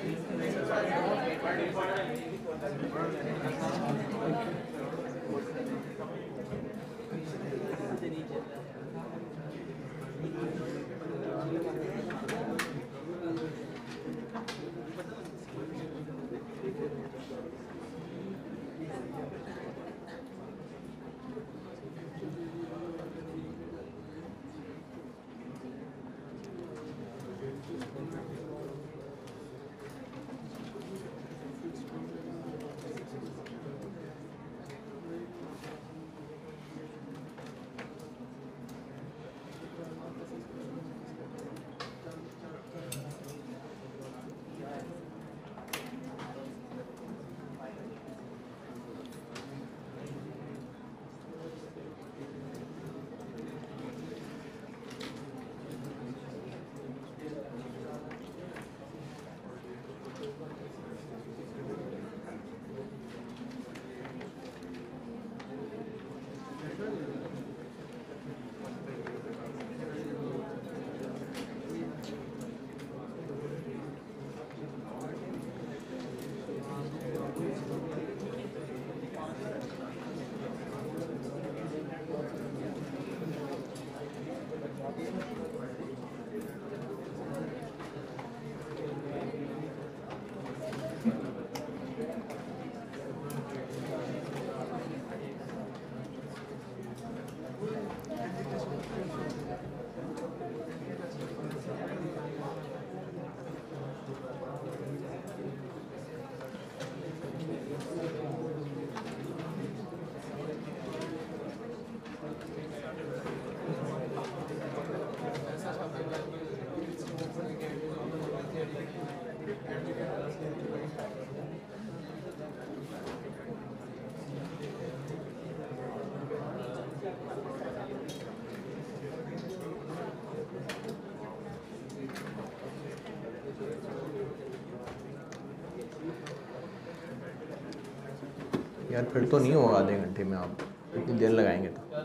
यार फिर तो नहीं होगा आधे घंटे में, आप इतनी देर लगाएंगे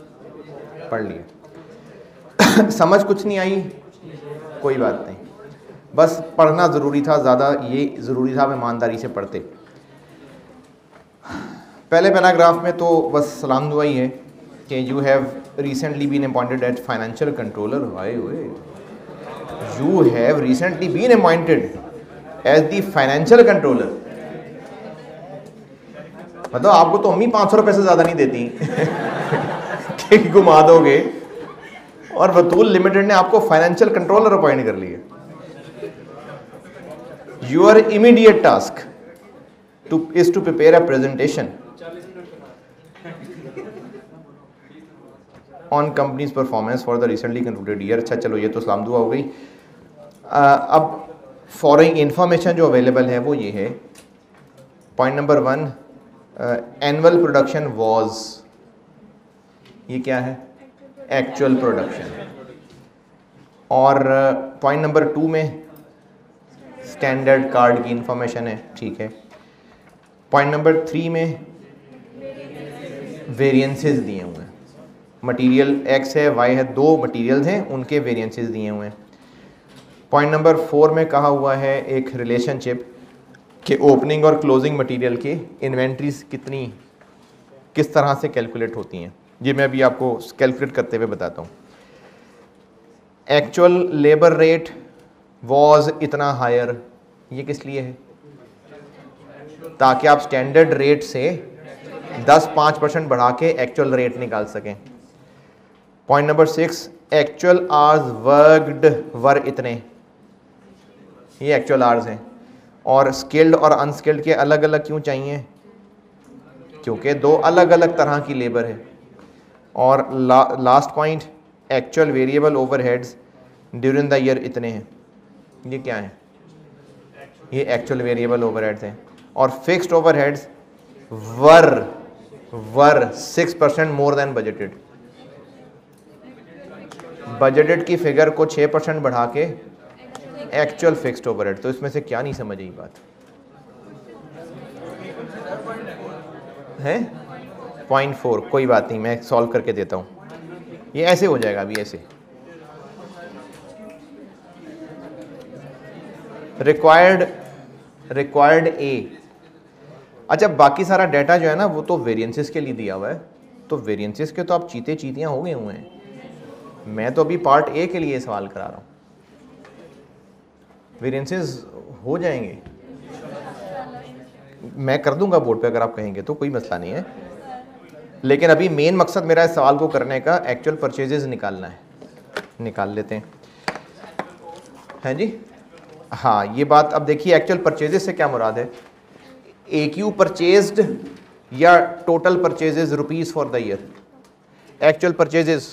तो। पढ़ लिए समझ कुछ नहीं आई, कोई बात नहीं, बस पढ़ना ज़रूरी था, ज़्यादा ये ज़रूरी था आप ईमानदारी से पढ़ते। पहले पैराग्राफ में तो बस सलाम दुआ ही है कि you have recently been appointed as financial controller. वाई हुए, you have recently been appointed as the financial controller. मतलब आपको तो अम्मी 500 रुपये से ज़्यादा नहीं देती कि घुमा दोगे, और बतूल लिमिटेड ने आपको फाइनेंशियल कंट्रोलर अपॉइंट कर लिया। Your immediate task is to prepare a presentation on company's performance for the recently concluded year। अच्छा चलो ये तो सलाम दुआ हो गई। अब फॉलोइंग इंफॉर्मेशन जो अवेलेबल है वो ये है। Point number 1, annual production was, ये क्या है? Actual production. और पॉइंट नंबर 2 में स्टैंडर्ड कार्ड की इंफॉर्मेशन है, ठीक है। पॉइंट नंबर 3 में वेरिएंसेस दिए हुए हैं, मटेरियल एक्स है वाई है, 2 मटेरियल्स हैं उनके वेरिएंसेस दिए हुए हैं। पॉइंट नंबर 4 में कहा हुआ है एक रिलेशनशिप कि ओपनिंग और क्लोजिंग मटेरियल की इन्वेंट्रीज किस तरह से कैलकुलेट होती हैं, ये मैं अभी आपको कैलकुलेट करते हुए बताता हूँ। एक्चुअल लेबर रेट वाज इतना हायर, ये किस लिए है? ताकि आप स्टैंडर्ड रेट से 10-5% बढ़ा के एक्चुअल रेट निकाल सकें। Point number 6, actual hours worked were इतने, ये एक्चुअल आवर्स हैं। और स्किल्ड और अनस्किल्ड के अलग अलग क्यों चाहिए? क्योंकि 2 अलग अलग तरह की लेबर है। और last point, actual variable overheads during the year इतने हैं, ये क्या है? ये एक्चुअल वेरिएबल ओवरहेड्स हैं। और fixed overheads were 6% more than budgeted, budgeted की फिगर को 6% बढ़ा के एक्चुअल फिक्स्ड ओवरहेड। तो इसमें से क्या नहीं समझ आई बात है? पॉइंट 4, कोई बात नहीं, मैं सॉल्व करके देता हूँ। ये ऐसे हो जाएगा अभी ऐसे। Required A. अच्छा बाकी सारा डाटा जो है ना वो तो वेरिएंसेस के लिए दिया हुआ है, तो वेरिएंसेस के तो आप चीते चीतियां हो गए हुए हैं। मैं तो अभी पार्ट ए के लिए सवाल करा रहा हूँ, वेरिएंसेस हो जाएंगे, मैं कर दूंगा बोर्ड पे अगर आप कहेंगे तो, कोई मसला नहीं है। लेकिन अभी मेन मकसद मेरा इस सवाल को करने का एक्चुअल परचेजेस निकालना है। निकाल लेते हैं, हैं जी। हाँ ये बात अब देखिए, एक्चुअल परचेजेस से क्या मुराद है, AQ परचेज्ड या total purchases rupees for the year. Actual purchases,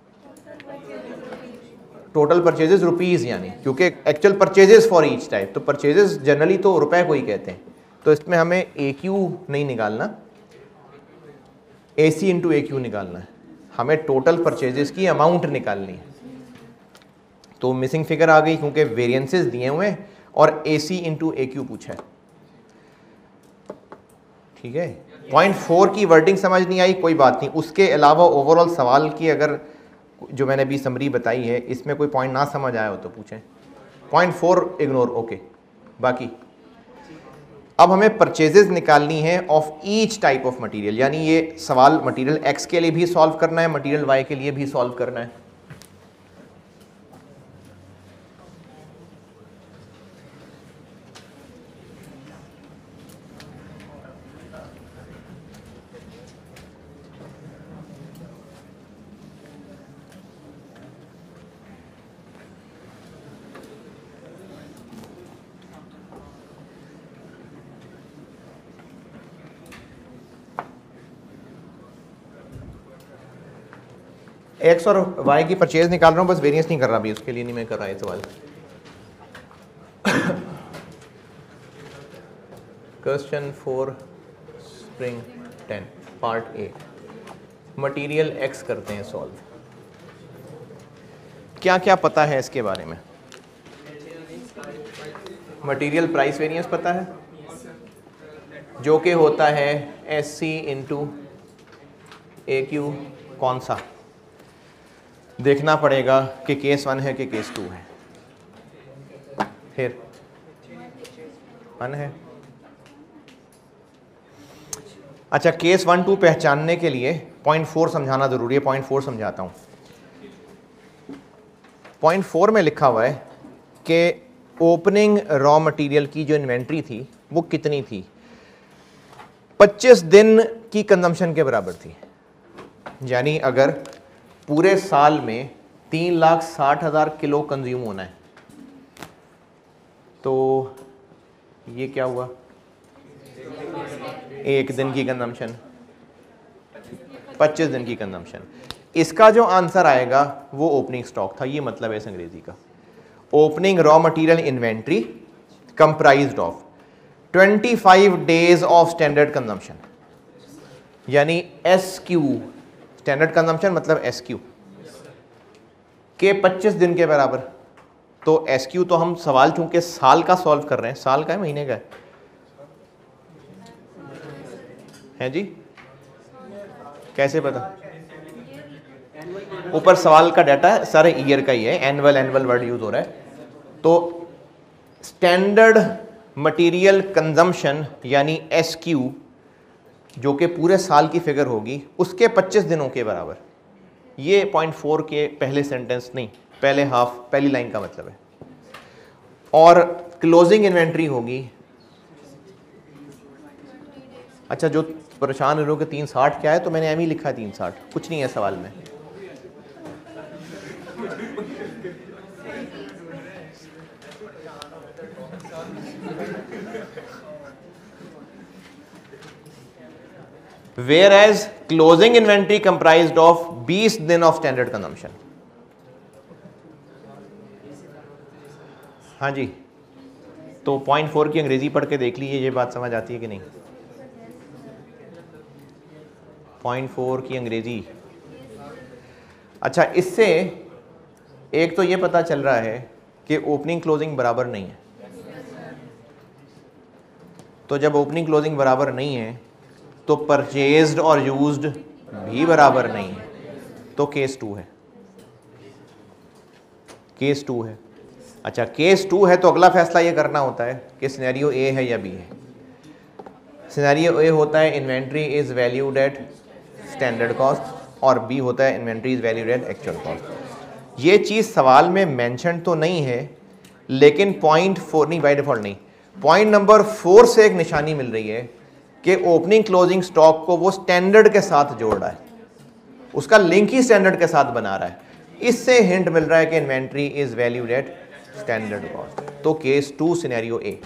total purchases rupees, यानी क्योंकि actual purchases for each type, तो परचेजेस जनरली तो रुपए को ही कहते हैं, तो इसमें हमें AQ नहीं निकालना, AC इंटू AQ निकालना है, हमें टोटल परचेजेस की अमाउंट निकालनी है। तो मिसिंग फिगर आ गई क्योंकि वेरिएंसेस दिए हुए हैं और AC इंटू AQ पूछा है, ठीक है। पॉइंट 4 की वर्डिंग समझ नहीं आई, कोई बात नहीं, उसके अलावा ओवरऑल सवाल की अगर जो मैंने अभी समरी बताई है इसमें कोई पॉइंट ना समझ आया हो तो पूछें। Point 4 ignore, okay. बाकी अब हमें परचेजेस निकालनी है of each type of material, यानी ये सवाल मटेरियल X के लिए भी सॉल्व करना है, मटेरियल Y के लिए भी सॉल्व करना है। X और Y की परचेज निकाल रहा हूँ, बस वेरिएंस नहीं कर रहा अभी, उसके लिए नहीं मैं कर रहा है सवाल। Question 4 spring 10 part A, material X करते हैं सॉल्व। क्या क्या पता है इसके बारे में? मटेरियल प्राइस वेरिएंस पता है, जो कि होता है SC इंटू AQ। कौन सा देखना पड़ेगा कि केस 1 है कि केस 2 है। फिर 1 है। अच्छा केस 1 2 पहचानने के लिए पॉइंट 4 समझाना ज़रूरी है। पॉइंट 4 समझाता हूँ। पॉइंट 4 में लिखा हुआ है कि ओपनिंग रॉ मटेरियल की जो इन्वेंट्री थी वो कितनी थी, 25 दिन की कंजम्पशन के बराबर थी। यानी अगर पूरे साल में 3,60,000 किलो कंज्यूम होना है तो ये क्या हुआ, एक दिन की कंजम्पशन, 25 दिन की कंजम्पशन। इसका जो आंसर आएगा वो ओपनिंग स्टॉक था, ये मतलब है इस अंग्रेजी का। Opening raw material inventory comprised of 25 days of standard consumption, यानी SQ, स्टैंडर्ड कंजम्पशन मतलब SQ के 25 दिन के बराबर। तो SQ तो हम सवाल चूंकि साल का सॉल्व कर रहे हैं, साल का है महीने का है जी, कैसे पता? ऊपर सवाल का डाटा है, सारे ईयर का ही है, एनुअल वर्ड यूज हो रहा है। तो स्टैंडर्ड मटेरियल कंजम्पशन यानी SQ जो कि पूरे साल की फिगर होगी उसके 25 दिनों के बराबर। ये पॉइंट 4 के पहले सेंटेंस नहीं, पहले हाफ, पहली लाइन का मतलब है। और क्लोजिंग इन्वेंट्री होगी, अच्छा जो परेशान हो रहे हो कि 360 क्या है, तो मैंने एम ही लिखा है 360, कुछ नहीं है सवाल में। Whereas closing inventory comprised of 20 दिन of standard consumption। हाँ जी, तो पॉइंट 4 की अंग्रेजी पढ़ के देख लीजिए, ये बात समझ आती है कि नहीं। पॉइंट 4 की अंग्रेजी, अच्छा इससे एक तो ये पता चल रहा है कि ओपनिंग क्लोजिंग बराबर नहीं है। तो जब ओपनिंग क्लोजिंग बराबर नहीं है तो परचेज्ड और यूज्ड भी बराबर नहीं है। तो केस 2 है, केस 2 है। अच्छा केस 2 है तो अगला फैसला ये करना होता है कि सिनेरियो ए है या बी है। सिनेरियो ए होता है inventory is valued at standard cost और बी होता है inventory is valued at actual cost. ये चीज़ सवाल में मेंशन तो नहीं है, लेकिन पॉइंट 4 नहीं, बाय डिफॉल्ट नहीं, पॉइंट नंबर 4 से एक निशानी मिल रही है कि ओपनिंग क्लोजिंग स्टॉक को वो स्टैंडर्ड के साथ जोड़ रहा है, उसका लिंक ही स्टैंडर्ड के साथ बना रहा है। इससे हिंट मिल रहा है कि inventory is valued at standard cost. तो केस 2 सिनेरियो ए।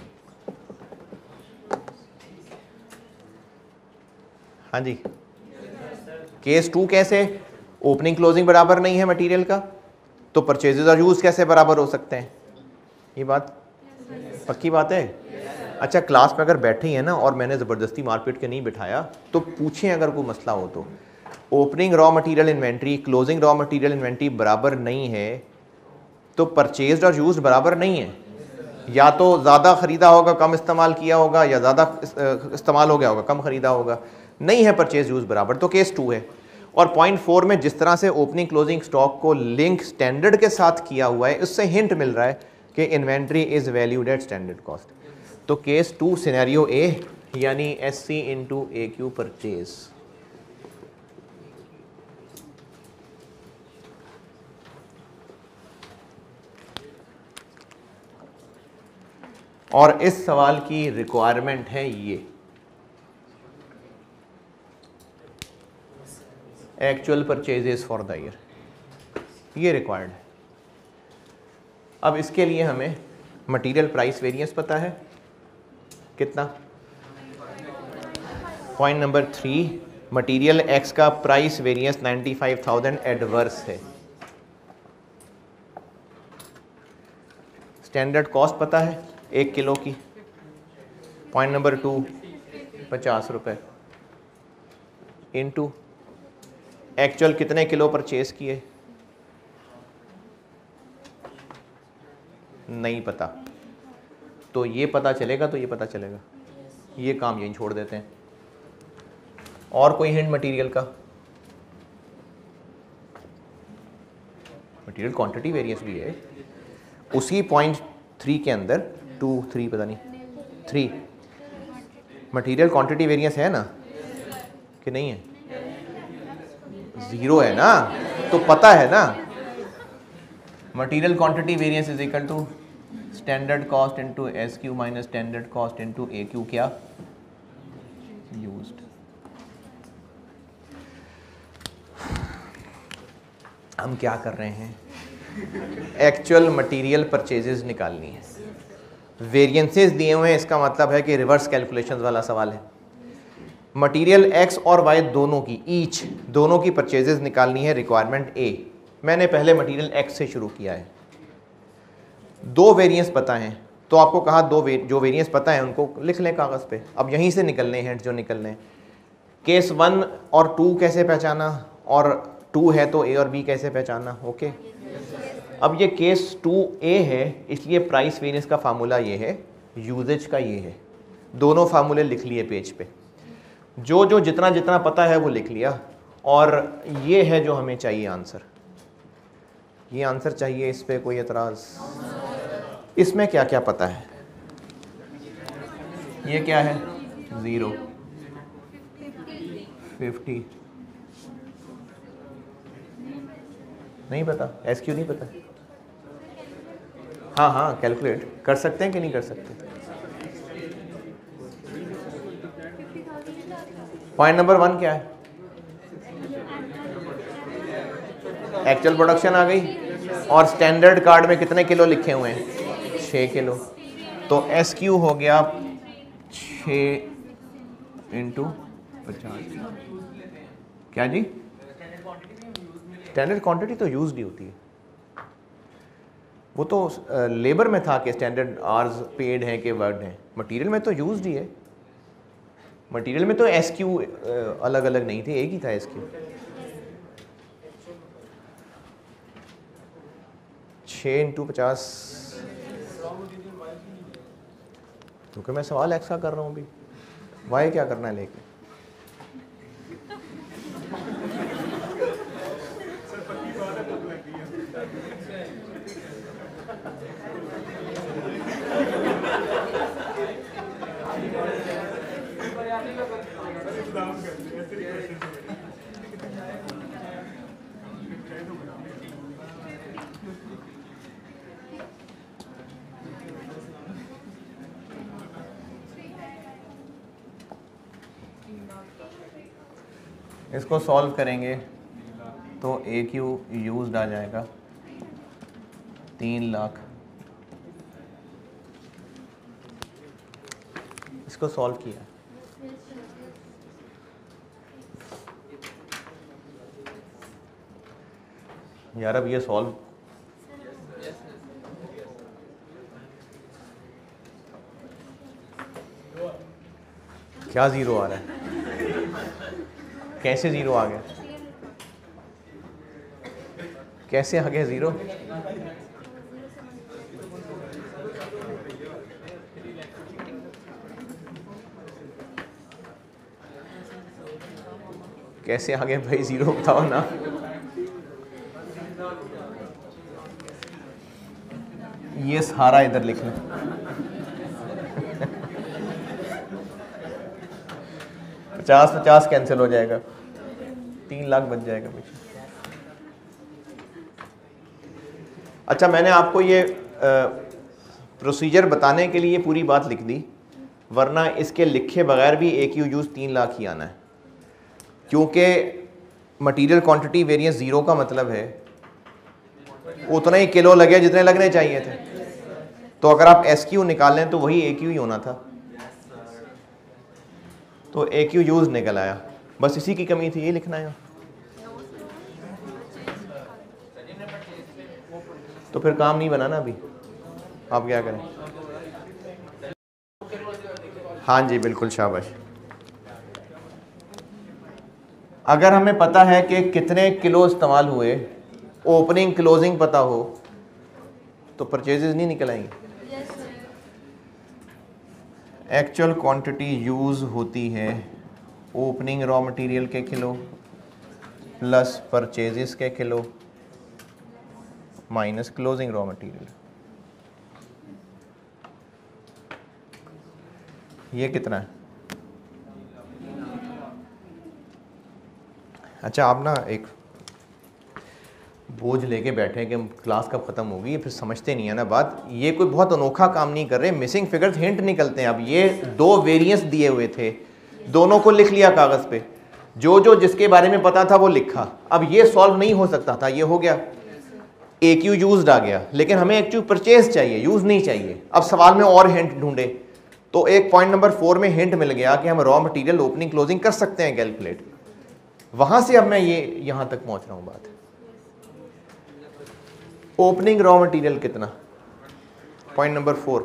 हाँ जी, केस 2 कैसे? ओपनिंग क्लोजिंग बराबर नहीं है मटेरियल का, तो परचेजेज और यूज कैसे बराबर हो सकते हैं? ये बात पक्की बात है। अच्छा क्लास में अगर बैठे हैं ना और मैंने ज़बरदस्ती मारपीट के नहीं बिठाया तो पूछें अगर कोई मसला हो तो, opening raw material inventory closing raw material inventory बराबर नहीं है तो परचेज्ड और यूज्ड बराबर नहीं है। या तो ज़्यादा ख़रीदा होगा कम इस्तेमाल किया होगा, या ज़्यादा इस्तेमाल हो गया होगा कम ख़रीदा होगा, नहीं है परचेज यूज बराबर, तो केस 2 है। और पॉइंट 4 में जिस तरह से ओपनिंग क्लोजिंग स्टॉक को लिंक स्टैंडर्ड के साथ किया हुआ है, उससे हिंट मिल रहा है कि inventory is valued at standard cost. तो केस 2 सिनेरियो ए यानी SC इंटू AQ परचेज। और इस सवाल की रिक्वायरमेंट है ये actual purchases for the year, ये रिक्वायर्ड है। अब इसके लिए हमें मटेरियल प्राइस वेरिएंस पता है कितना, पॉइंट नंबर 3 मटेरियल एक्स का प्राइस वेरिएंस 95,000 एडवर्स है। स्टैंडर्ड कॉस्ट पता है 1 किलो की, पॉइंट नंबर 2 50 रुपये इनटू एक्चुअल कितने किलो परचेज किए नहीं पता, तो ये पता चलेगा तो ये पता चलेगा, ये काम यहीं छोड़ देते हैं। और कोई हिंट मटेरियल का? मटेरियल क्वांटिटी वेरिएंस भी है उसी पॉइंट 3 के अंदर, 2 3 पता नहीं 3 मटेरियल क्वांटिटी वेरिएंस है ना कि नहीं है? 0 है ना, तो पता है ना material quantity variance is equal to standard cost into SQ minus standard cost into AQ क्या यूज्ड। हम क्या कर रहे हैं, एक्चुअल मटेरियल परचेजेस निकालनी है। वेरिएंसेस दिए हुए हैं, इसका मतलब है कि रिवर्स कैलकुलेशंस वाला सवाल है। मटेरियल X और Y दोनों की ईच दोनों की परचेजेस निकालनी है, रिक्वायरमेंट A। मैंने पहले मटेरियल X से शुरू किया है, 2 वेरिएंस पता हैं, तो आपको कहा जो वेरिएंस पता है उनको लिख लें कागज़ पे। अब यहीं से निकलने हैं जो निकलने हैं। केस 1 और 2 कैसे पहचाना, और 2 है तो A और B कैसे पहचाना? ओके अब ये केस 2A है, इसलिए प्राइस वेरिएंस का फार्मूला ये है, यूजेज का ये है। दोनों फार्मूले लिख लिए पेज पे, जो जितना जितना पता है वो लिख लिया, और ये है जो हमें चाहिए आंसर। ये आंसर चाहिए, इस पे कोई एतराज़? इसमें क्या क्या पता है? ये क्या है? 0 50 नहीं पता, SQ नहीं पता। हाँ हाँ कैलकुलेट कर सकते हैं कि नहीं कर सकते? पॉइंट नंबर 1 क्या है? एक्चुअल प्रोडक्शन आ गई, और स्टैंडर्ड कार्ड में कितने किलो लिखे हुए हैं? 6 किलो। तो SQ हो गया 6 इंटू 50। क्या जी? स्टैंडर्ड क्वांटिटी तो यूज्ड ही होती है, वो तो लेबर में था कि स्टैंडर्ड आवर्स पेड हैं कि वर्ड हैं, मटेरियल में तो यूज्ड ही है। मटेरियल में तो SQ अलग अलग नहीं थे, एक ही था SQ। 6 इंटू 50, क्योंकि मैं सवाल एक्स का कर रहा हूँ अभी, वाई क्या करना है लेके। इसको सॉल्व करेंगे तो ए क्यू यूज आ जाएगा 3 लाख। इसको सॉल्व किया, यार अब ये सॉल्व क्या जीरो आ रहा है, कैसे जीरो आ गया, कैसे आ गया जीरो? कैसे आ गया भाई जीरो, बताओ ना। ये सारा इधर लिख लें। 50-50 कैंसिल हो जाएगा, 3 लाख बच जाएगा पीछे। अच्छा, मैंने आपको ये प्रोसीजर बताने के लिए पूरी बात लिख दी, वरना इसके लिखे बगैर भी एक यू यूज 3 लाख ही आना है, क्योंकि मटेरियल क्वांटिटी वेरिएंस ज़ीरो का मतलब है उतना ही किलो लगे जितने लगने चाहिए थे। तो अगर आप एस क्यू निकालें तो वही ए क्यू ही होना था, तो ए क्यू यूज निकल आया, बस इसी की कमी थी, ये लिखना है। तो फिर काम नहीं बना ना अभी, आप क्या करें? हाँ जी बिल्कुल, शाबाश। अगर हमें पता है कि कितने किलो इस्तेमाल हुए, ओपनिंग क्लोजिंग पता हो, तो परचेजेस नहीं निकल आएंगे। एक्चुअल क्वांटिटी यूज़ होती है ओपनिंग रॉ मटेरियल के किलो प्लस परचेजेस के kilo minus closing raw material. ये कितना है? अच्छा, आप ना एक बोझ लेके बैठे कि क्लास कब ख़त्म होगी, फिर समझते नहीं है ना बात। ये कोई बहुत अनोखा काम नहीं कर रहे, मिसिंग फिगर्स हिंट निकलते हैं। अब ये 2 वेरिएंस दिए हुए थे, दोनों को लिख लिया कागज़ पे, जो जो जिसके बारे में पता था वो लिखा। अब ये सॉल्व नहीं हो सकता था, ये हो गया ए क्यू यूज आ गया, लेकिन हमें एक्चुअली परचेज चाहिए, यूज़ नहीं चाहिए। अब सवाल में और हिंट ढूंढे तो एक पॉइंट नंबर 4 में हिंट मिल गया कि हम रॉ मटेरियल ओपनिंग क्लोजिंग कर सकते हैं कैलकुलेट। वहां से अब मैं ये यहां तक पहुंच रहा हूं बात। ओपनिंग रॉ मटेरियल कितना? पॉइंट नंबर 4,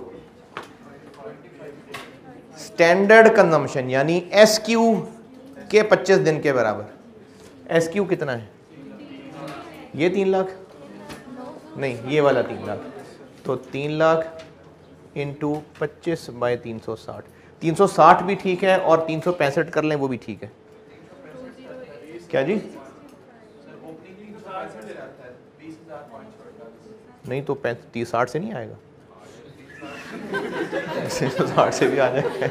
स्टैंडर्ड कंजम्पशन यानी एस क्यू के 25 दिन के बराबर। एस क्यू कितना है? ये 3 लाख नहीं, ये वाला 3 लाख। तो 3 लाख इंटू 25 बाई 360। 360 भी ठीक है और 365 कर लें वो भी ठीक है। क्या जी? नहीं तो 60 से नहीं आएगा, 60 से भी आ जाएगा।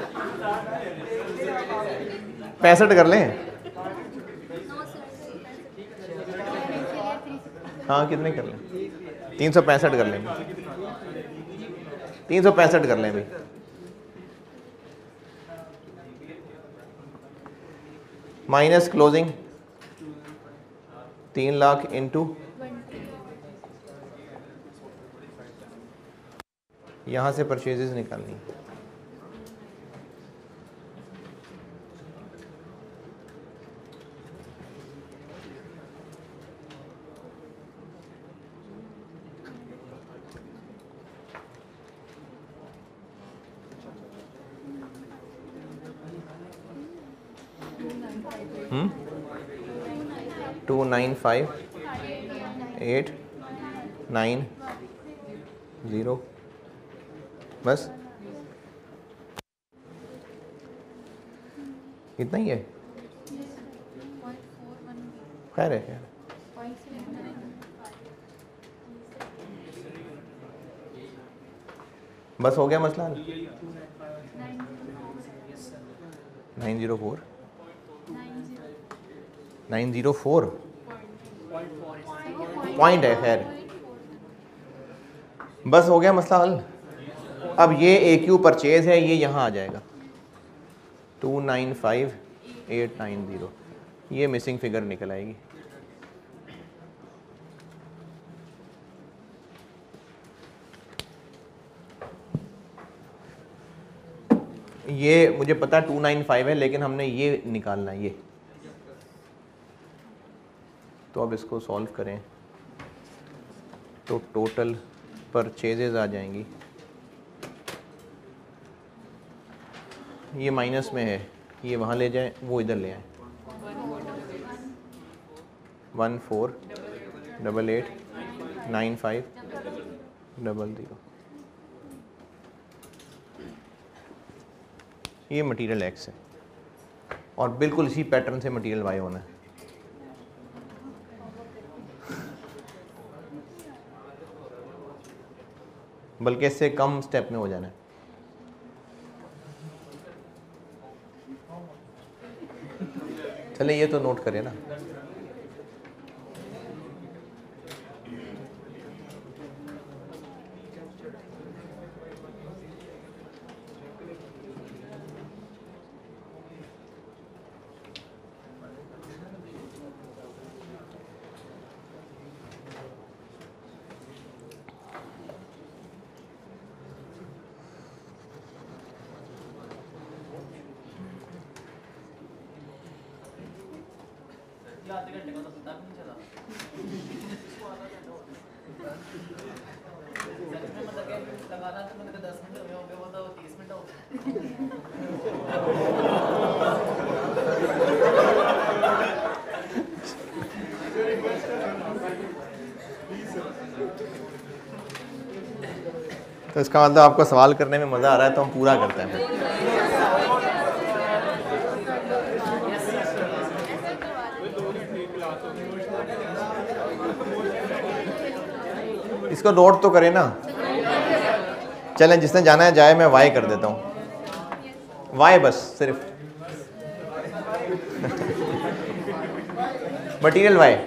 65 कर लें। हाँ, कितने कर लें? 365 कर लेंगे, 365 कर लें भाई। माइनस क्लोजिंग 3 लाख इंटू यहाँ से परचेजेस निकालनी। हम्म 295,890 बस इतना ही है। खैर है, बस हो गया मसला। 904 904 पॉइंट है, खैर बस हो गया मसला हल। अब ये AQ परचेज है, ये यहाँ आ जाएगा 295890, ये मिसिंग फिगर निकल आएगी। ये मुझे पता है 295 है, लेकिन हमने ये निकालना है ये। तो अब इसको सॉल्व करें तो टोटल परचेजेज आ जाएंगी, ये माइनस में है, ये वहाँ ले जाएं, वो इधर ले आएं। 14889500। ये मटेरियल एक्स है और बिल्कुल इसी पैटर्न से मटेरियल वाई होना है। बल्कि इससे कम स्टेप में हो जाना है। चले ये तो नोट करें ना। तो इसका मतलब आपको सवाल करने में मज़ा आ रहा है, तो हम पूरा करते हैं फिर। इसको नोट तो करें ना। चलें, जिसने जाना है जाए, मैं वाई कर देता हूँ, वाई बस सिर्फ मटेरियल वाई।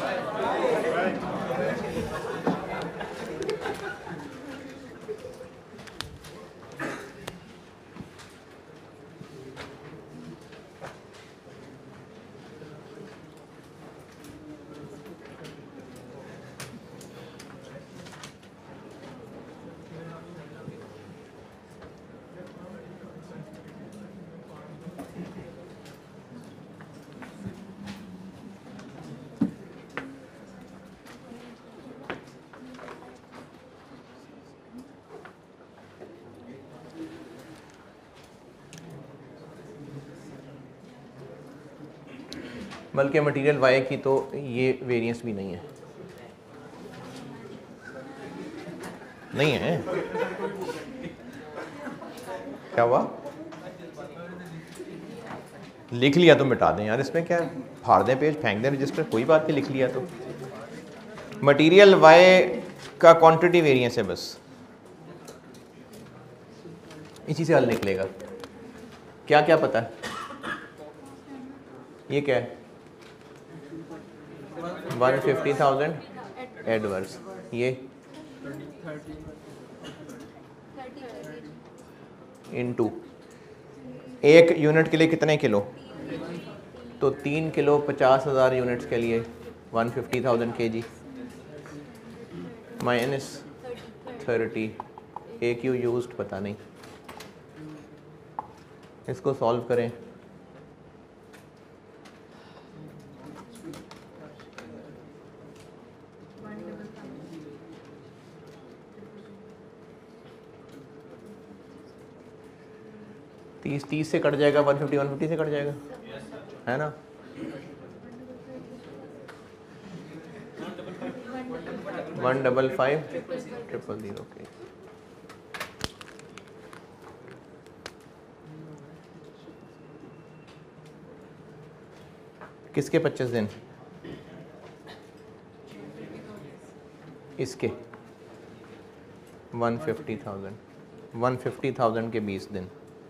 बल्कि मटेरियल वाई की तो ये वेरिएंस भी नहीं है, नहीं है। क्या हुआ? लिख लिया तो मिटा दें यार, इसमें क्या है, फाड़ दें पेज, फेंक दें रजिस्टर, कोई बात नहीं, लिख लिया तो। मटेरियल वाई का क्वांटिटी वेरिएंस है बस, इसी से हल निकलेगा। क्या क्या पता है? ये क्या है? 150,000 एडवर्स। ये इनटू 1 यूनिट के लिए कितने किलो? तो 3 किलो 50,000 यूनिट्स के लिए 150,000 kg माइनस 30 AQ यूज्ड पता नहीं। इसको सॉल्व करें तीस से कट जाएगा, 150 से कट जाएगा, है ना। One 155,000 okay. किसके 25 दिन? इसके 150,000। 150,000 के 20 दिन।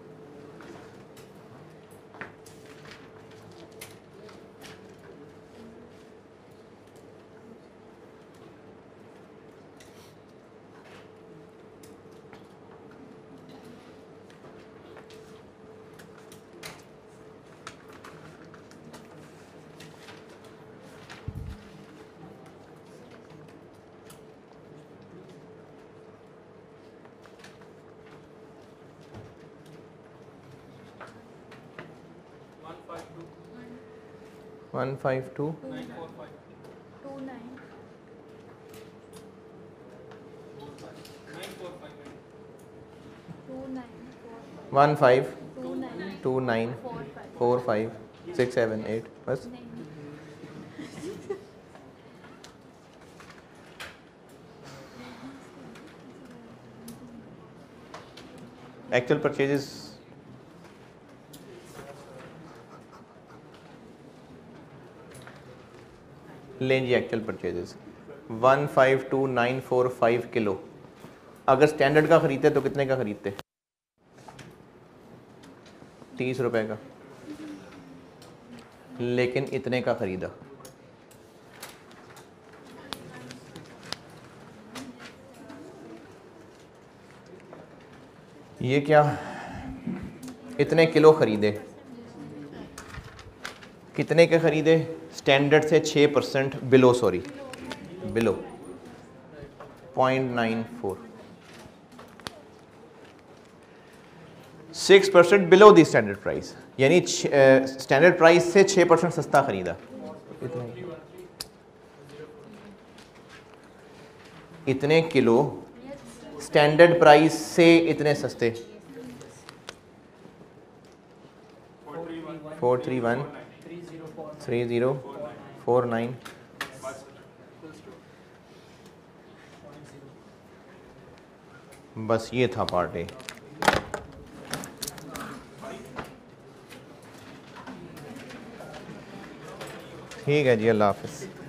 वन फाइव टू 152945 बस। एक्चुअल परचेजेस लें जी, एक्चुअल परचेजेस 152945 किलो। अगर स्टैंडर्ड का खरीदते तो कितने का खरीदते? 30 रुपए का, लेकिन इतने का खरीदा। ये क्या, इतने किलो खरीदे, कितने के खरीदे? स्टैंडर्ड से 6% below, sorry below 0.94, 6% below the standard price, यानी स्टैंडर्ड प्राइस से 6% सस्ता खरीदा। इतने किलो स्टैंडर्ड प्राइस से इतने सस्ते। 4313049 बस ये था पार्ट ए। ठीक है जी, अल्लाह हाफिज़।